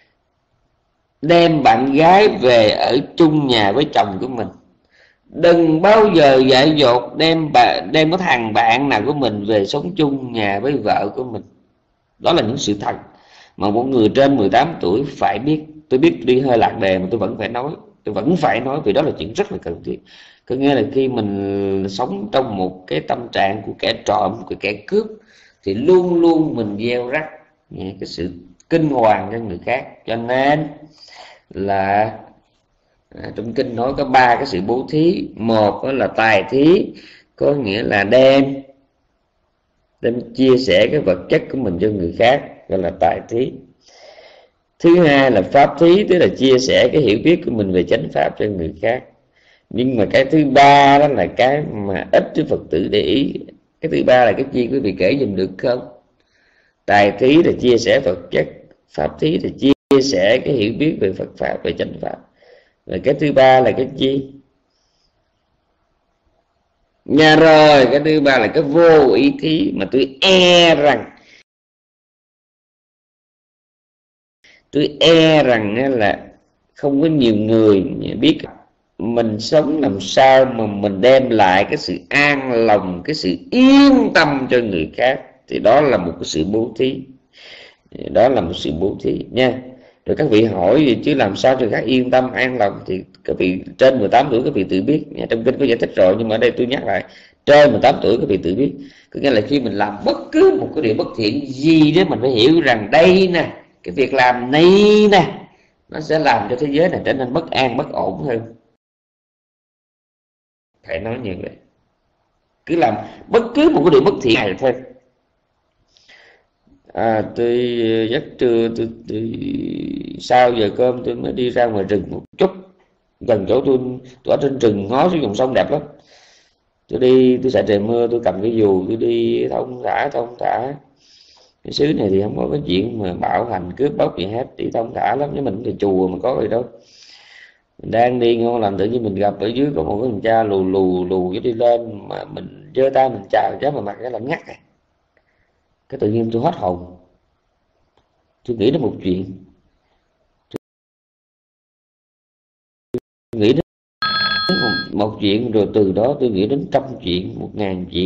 đem bạn gái về ở chung nhà với chồng của mình. Đừng bao giờ dại dột đem cái thằng bạn nào của mình về sống chung nhà với vợ của mình. Đó là những sự thật mà một người trên 18 tuổi phải biết. Tôi biết tôi đi hơi lạc đề mà tôi vẫn phải nói, vì đó là chuyện rất là cần thiết. Có nghĩa là khi mình sống trong một cái tâm trạng của kẻ trộm, của kẻ cướp, thì luôn luôn mình gieo rắc cái sự kinh hoàng cho người khác. Cho nên là trong kinh nói có 3 cái sự bố thí. Một đó là tài thí, có nghĩa là đem chia sẻ cái vật chất của mình cho người khác, gọi là tài thí. Thứ hai là pháp thí, tức là chia sẻ cái hiểu biết của mình về chánh pháp cho người khác. Nhưng mà cái thứ ba đó là cái mà ít với Phật tử để ý. Cái thứ ba là cái chi, quý vị kể dùm được không? Tài thí là chia sẻ vật chất, pháp thí là chia sẻ cái hiểu biết về Phật pháp, về chánh pháp. Và cái thứ ba là cái chi? Nhà rồi, cái thứ ba là cái vô ý thí, mà tôi e rằng là không có nhiều người biết. Mình sống làm sao mà mình đem lại cái sự an lòng, cái sự yên tâm cho người khác, thì đó là một cái sự bố thí. Đó là một sự bố thí nha. Rồi các vị hỏi gì chứ làm sao cho người khác yên tâm an lòng, thì các vị trên 18 tuổi các vị tự biết. Trong kinh có giải thích rồi, nhưng mà ở đây tôi nhắc lại, trên 18 tuổi các vị tự biết. Có nghĩa là khi mình làm bất cứ một cái điều bất thiện gì đó, mình phải hiểu rằng đây nè, cái việc làm này nè, nó sẽ làm cho thế giới này trở nên bất an, bất ổn hơn. Phải nói như vậy. Cứ làm bất cứ một cái điều bất thiện này thôi. Tôi giấc trưa tôi sau giờ cơm tôi mới đi ra ngoài rừng một chút, gần chỗ tôi ở trên rừng ngó xuống dòng sông đẹp lắm. Tôi đi, tôi sợ trời mưa, tôi cầm cái dù tôi đi thông thả. Cái xứ này thì không có cái chuyện mà bạo hành cướp bóc gì hết, đi thông thả lắm. Với mình thì chùa mà có gì đâu. Mình đang đi ngon lành, tự nhiên mình gặp ở dưới có một cái thằng cha lù cái đi lên, mà mình giơ tay mình chào chứ mà mặt cái lạnh ngắt này. Cái tự nhiên tôi hết hồn. Tôi nghĩ đến một chuyện, tôi nghĩ đến một chuyện, rồi từ đó tôi nghĩ đến 100 chuyện, 1000 chuyện.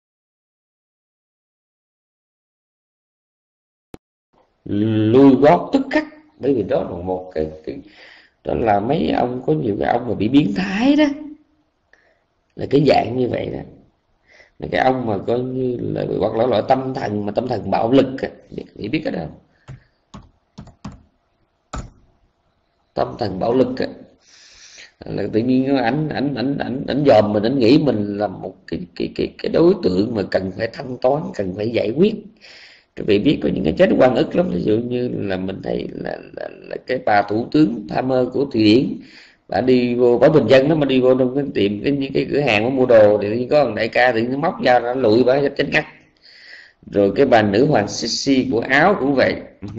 Lui gót tức khắc. Bởi vì đó là một cái đó là mấy ông, có nhiều cái ông mà bị biến thái đó, là cái dạng như vậy đó. Là cái ông mà coi như là hoặc là loại tâm thần, mà tâm thần bạo lực á, chị biết cái đó không? Tâm thần bạo lực á, là tự nhiên ảnh dòm mình, ảnh nghĩ mình là một cái đối tượng mà cần phải thanh toán, cần phải giải quyết. Các vị biết có những cái chết oan ức lắm. Ví dụ như là mình thấy là cái bà thủ tướng Tham của Thụy Điển, bà đi vô Bảo Bình Dân đó, mà đi vô trong cái tiệm những cái cửa hàng mua đồ, thì có thằng đại ca thì nó móc dao nó lụi bà chết ngắt. Rồi cái bà nữ hoàng Sissi của Áo cũng vậy.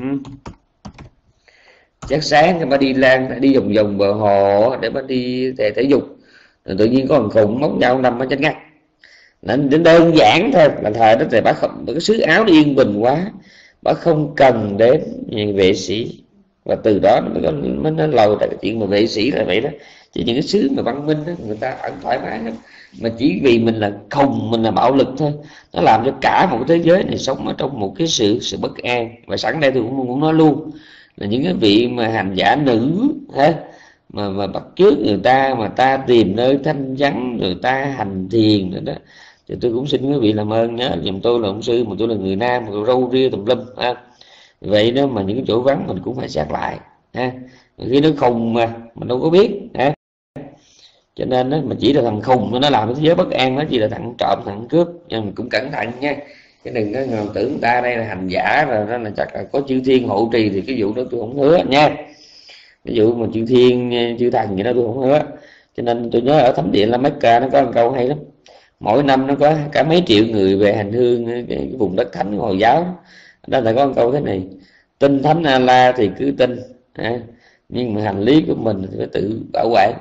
Chắc sáng cái bà đi vòng bờ hồ để bà đi thể dục, rồi tự nhiên có thằng khùng móc dao nằm ở chết ngắt. Đến đơn giản thôi, là thời đó thì bà không, cái xứ Áo nó yên bình quá, bà không cần đến vệ sĩ. Và từ đó nó lòi ra cái chuyện mà vệ sĩ là vậy đó. Chứ những cái xứ mà văn minh đó, người ta ẩn thoải mái lắm. Mà chỉ vì mình là khùng, mình là bạo lực thôi, nó làm cho cả một cái thế giới này sống ở trong một cái sự bất an. Và sẵn đây tôi cũng muốn nói luôn là những cái vị mà hành giả nữ ha, mà bắt chước người ta, mà ta tìm nơi thanh vắng rồi ta hành thiền rồi đó, thì tôi cũng xin quý vị làm ơn nhớ giùm tôi là ông sư, mà tôi là người nam, mà râu ria tùm lum ha. Vậy đó mà những cái chỗ vắng mình cũng phải xét lại ha. Khi nó khùng mà mình đâu có biết ha. Cho nên đó, mà chỉ là thằng khùng nó làm cái thế giới bất an, nó chỉ là thằng trộm thằng cướp, nhưng mình cũng cẩn thận nha, chứ đừng có tưởng người ta đây là hành giả rồi đó là chắc là có chư thiên hộ trì, thì cái vụ đó tôi không hứa nha. Ví dụ mà chư thiên chư thần gì đó tôi không hứa. Cho nên tôi nhớ ở thánh địa La Mecca nó có một câu hay lắm, mỗi năm nó có cả mấy triệu người về hành hương cái vùng đất thánh của Hồi giáo. Đó là có một câu thế này: tin thánh Allah thì cứ tin, nhưng mà hành lý của mình thì phải tự bảo quản.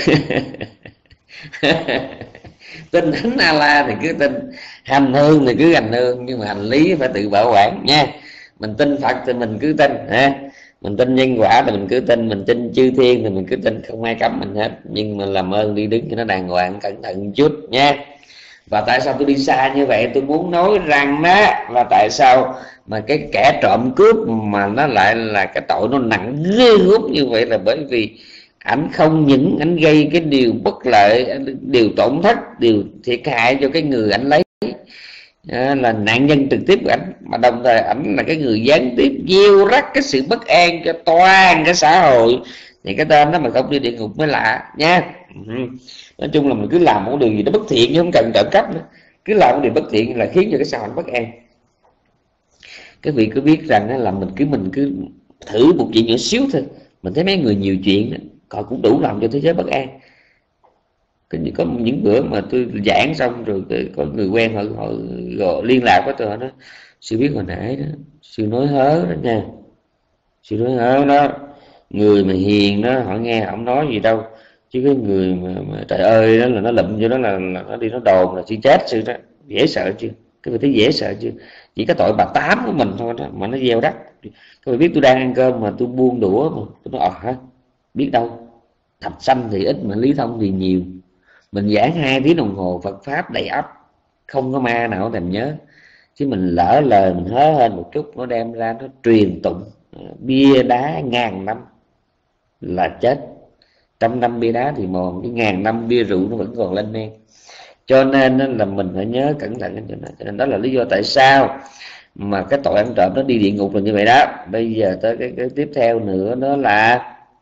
Tin thánh Allah thì cứ tin, hành hương thì cứ hành hương, nhưng mà hành lý phải tự bảo quản nha. Mình tin Phật thì mình cứ tin mình tin nhân quả thì mình cứ tin, mình tin chư thiên thì mình cứ tin, không ai cấm mình hết. Nhưng mà làm ơn đi đứng cho nó đàng hoàng, cẩn thận một chút nha. Và tại sao tôi đi xa như vậy? Tôi muốn nói rằng đó là tại sao mà cái kẻ trộm cướp mà nó lại là cái tội nó nặng ghê gớm như vậy, là bởi vì ảnh không những ảnh gây cái điều bất lợi, điều tổn thất, điều thiệt hại cho cái người ảnh lấy, là nạn nhân trực tiếp của ảnh, mà đồng thời ảnh là cái người gián tiếp gieo rắc cái sự bất an cho toàn cái xã hội. Thì cái tên đó mà không đi địa ngục mới lạ nha. Nói chung là mình cứ làm một điều gì đó bất thiện, chứ không cần trộm cắp nữa, cứ làm một điều bất thiện là khiến cho cái xã hội bất an. Các vị cứ biết rằng là mình cứ thử một chuyện nhỏ xíu thôi, mình thấy mấy người nhiều chuyện họ cũng đủ làm cho thế giới bất an. Có những bữa mà tôi giảng xong rồi có người quen họ liên lạc với tôi, họ nói: sư biết hồi nãy đó sư nói hớ đó nha, sư nói hớ đó, người mà hiền đó họ nghe họ không nói gì đâu, chứ cái người mà trời ơi đó là nó lụm vô đó là nó đi nó đồn là sư chết sư đó. Dễ sợ chưa? Cái vị thấy dễ sợ chưa? Chỉ cái tội bà tám của mình thôi đó mà nó gieo rắc. Các vị biết tôi đang ăn cơm mà tôi buông đũa mà tôi nói hả, biết đâu thạch xanh thì ít mà lý thông thì nhiều. Mình giảng 2 tiếng đồng hồ Phật pháp đầy ắp, không có ma nào thèm nhớ, chứ mình lỡ lời mình hớ hơn một chút, nó đem ra nó truyền tụng bia đá ngàn năm là chết. 100 năm bia đá thì mòn, cái 1000 năm bia rượu nó vẫn còn lên men. Cho nên là mình phải nhớ cẩn thận. Cho nên đó là lý do tại sao mà cái tội ăn trộm nó đi địa ngục là như vậy đó. Bây giờ tới cái tiếp theo nữa, đó là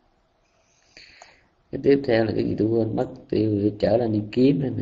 cái tiếp theo là cái gì tôi quên mất tiêu, trở lên đi kiếm đây nè.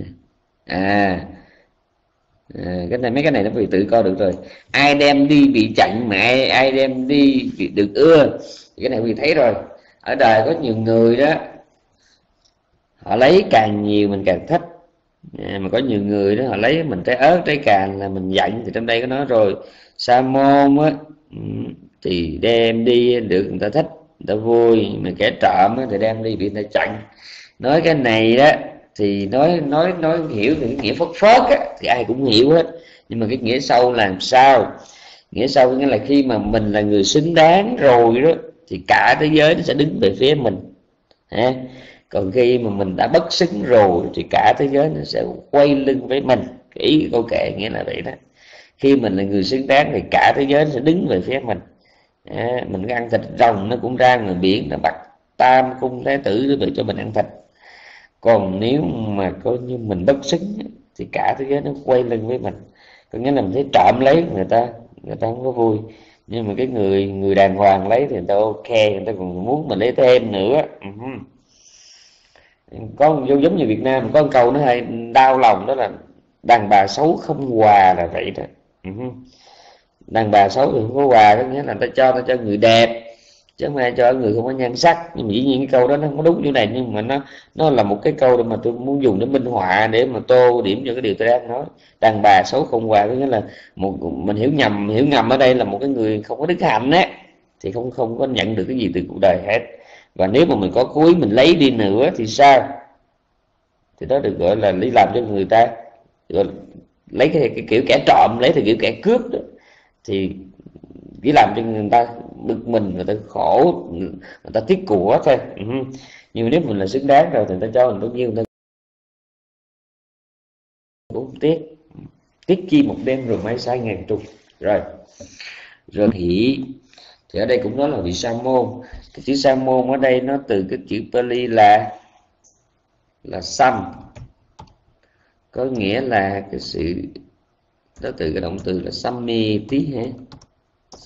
Cái này mấy cái này nó phải tự coi được rồi. Ai đem đi bị chặn mà ai đem đi bị được ưa, cái này quý vị thấy rồi. Ở đời có nhiều người đó, họ lấy càng nhiều mình càng thích, mà có nhiều người đó họ lấy mình trái ớt trái cành là mình giận. Thì trong đây có nói rồi, sa môn á thì đem đi được người ta thích, người ta vui, mà kẻ trộm á thì đem đi bị người ta chặn. Nói cái này đó thì nói hiểu thì cái nghĩa phất phớt á, thì ai cũng hiểu hết, nhưng mà cái nghĩa sâu làm sao? Nghĩa sâu nghĩa là khi mà mình là người xứng đáng rồi đó, thì cả thế giới nó sẽ đứng về phía mình ha. Còn khi mà mình đã bất xứng rồi thì cả thế giới nó sẽ quay lưng với mình. Cái ý câu kệ nghĩa là vậy đó. Khi mình là người xứng đáng thì cả thế giới nó sẽ đứng về phía mình. Mình ăn thịt rồng nó cũng ra ngoài biển, nó bắt tam cung thái tử để cho mình ăn thịt. Còn nếu mà coi như mình bất xứng thì cả thế giới nó quay lưng với mình. Có nghĩa là mình thấy trộm lấy người ta không có vui, nhưng mà cái người đàng hoàng lấy thì người ta ok, người ta còn muốn mình lấy thêm nữa. Có giống như Việt Nam có một câu nó hay đau lòng, đó là đàn bà xấu không quà là vậy đó. Đàn bà xấu thì không có quà, có nghĩa là ta cho người đẹp, chứ không ai cho người không có nhan sắc. Nhưng mà dĩ nhiên cái câu đó nó không có đúng chỗ này, nhưng mà nó là một cái câu để mà tôi muốn dùng để minh họa, để mà tô điểm cho cái điều tôi đang nói. Đàn bà xấu không quà có nghĩa là mình hiểu ngầm ở đây là một cái người không có đức hạnh á, thì không có nhận được cái gì từ cuộc đời hết. Và nếu mà mình có cố ý mình lấy đi nữa thì sao? Thì đó được gọi là lấy làm cho người ta gọi lấy cái kiểu kẻ trộm, lấy thì kiểu kẻ cướp đó, thì chỉ làm cho người ta bực mình, người ta khổ, người ta tiếc của thôi. Nhưng nếu mình là xứng đáng rồi thì người ta cho mình bao nhiêu người ta cũng tiếc chi một đêm rồi mai sai ngàn trùng. Rồi thì ở đây cũng nói là vị sa môn. Cái chữ sa môn ở đây nó từ cái chữ Pali là sam, có nghĩa là cái sự đó, từ cái động từ là sammi tí ha,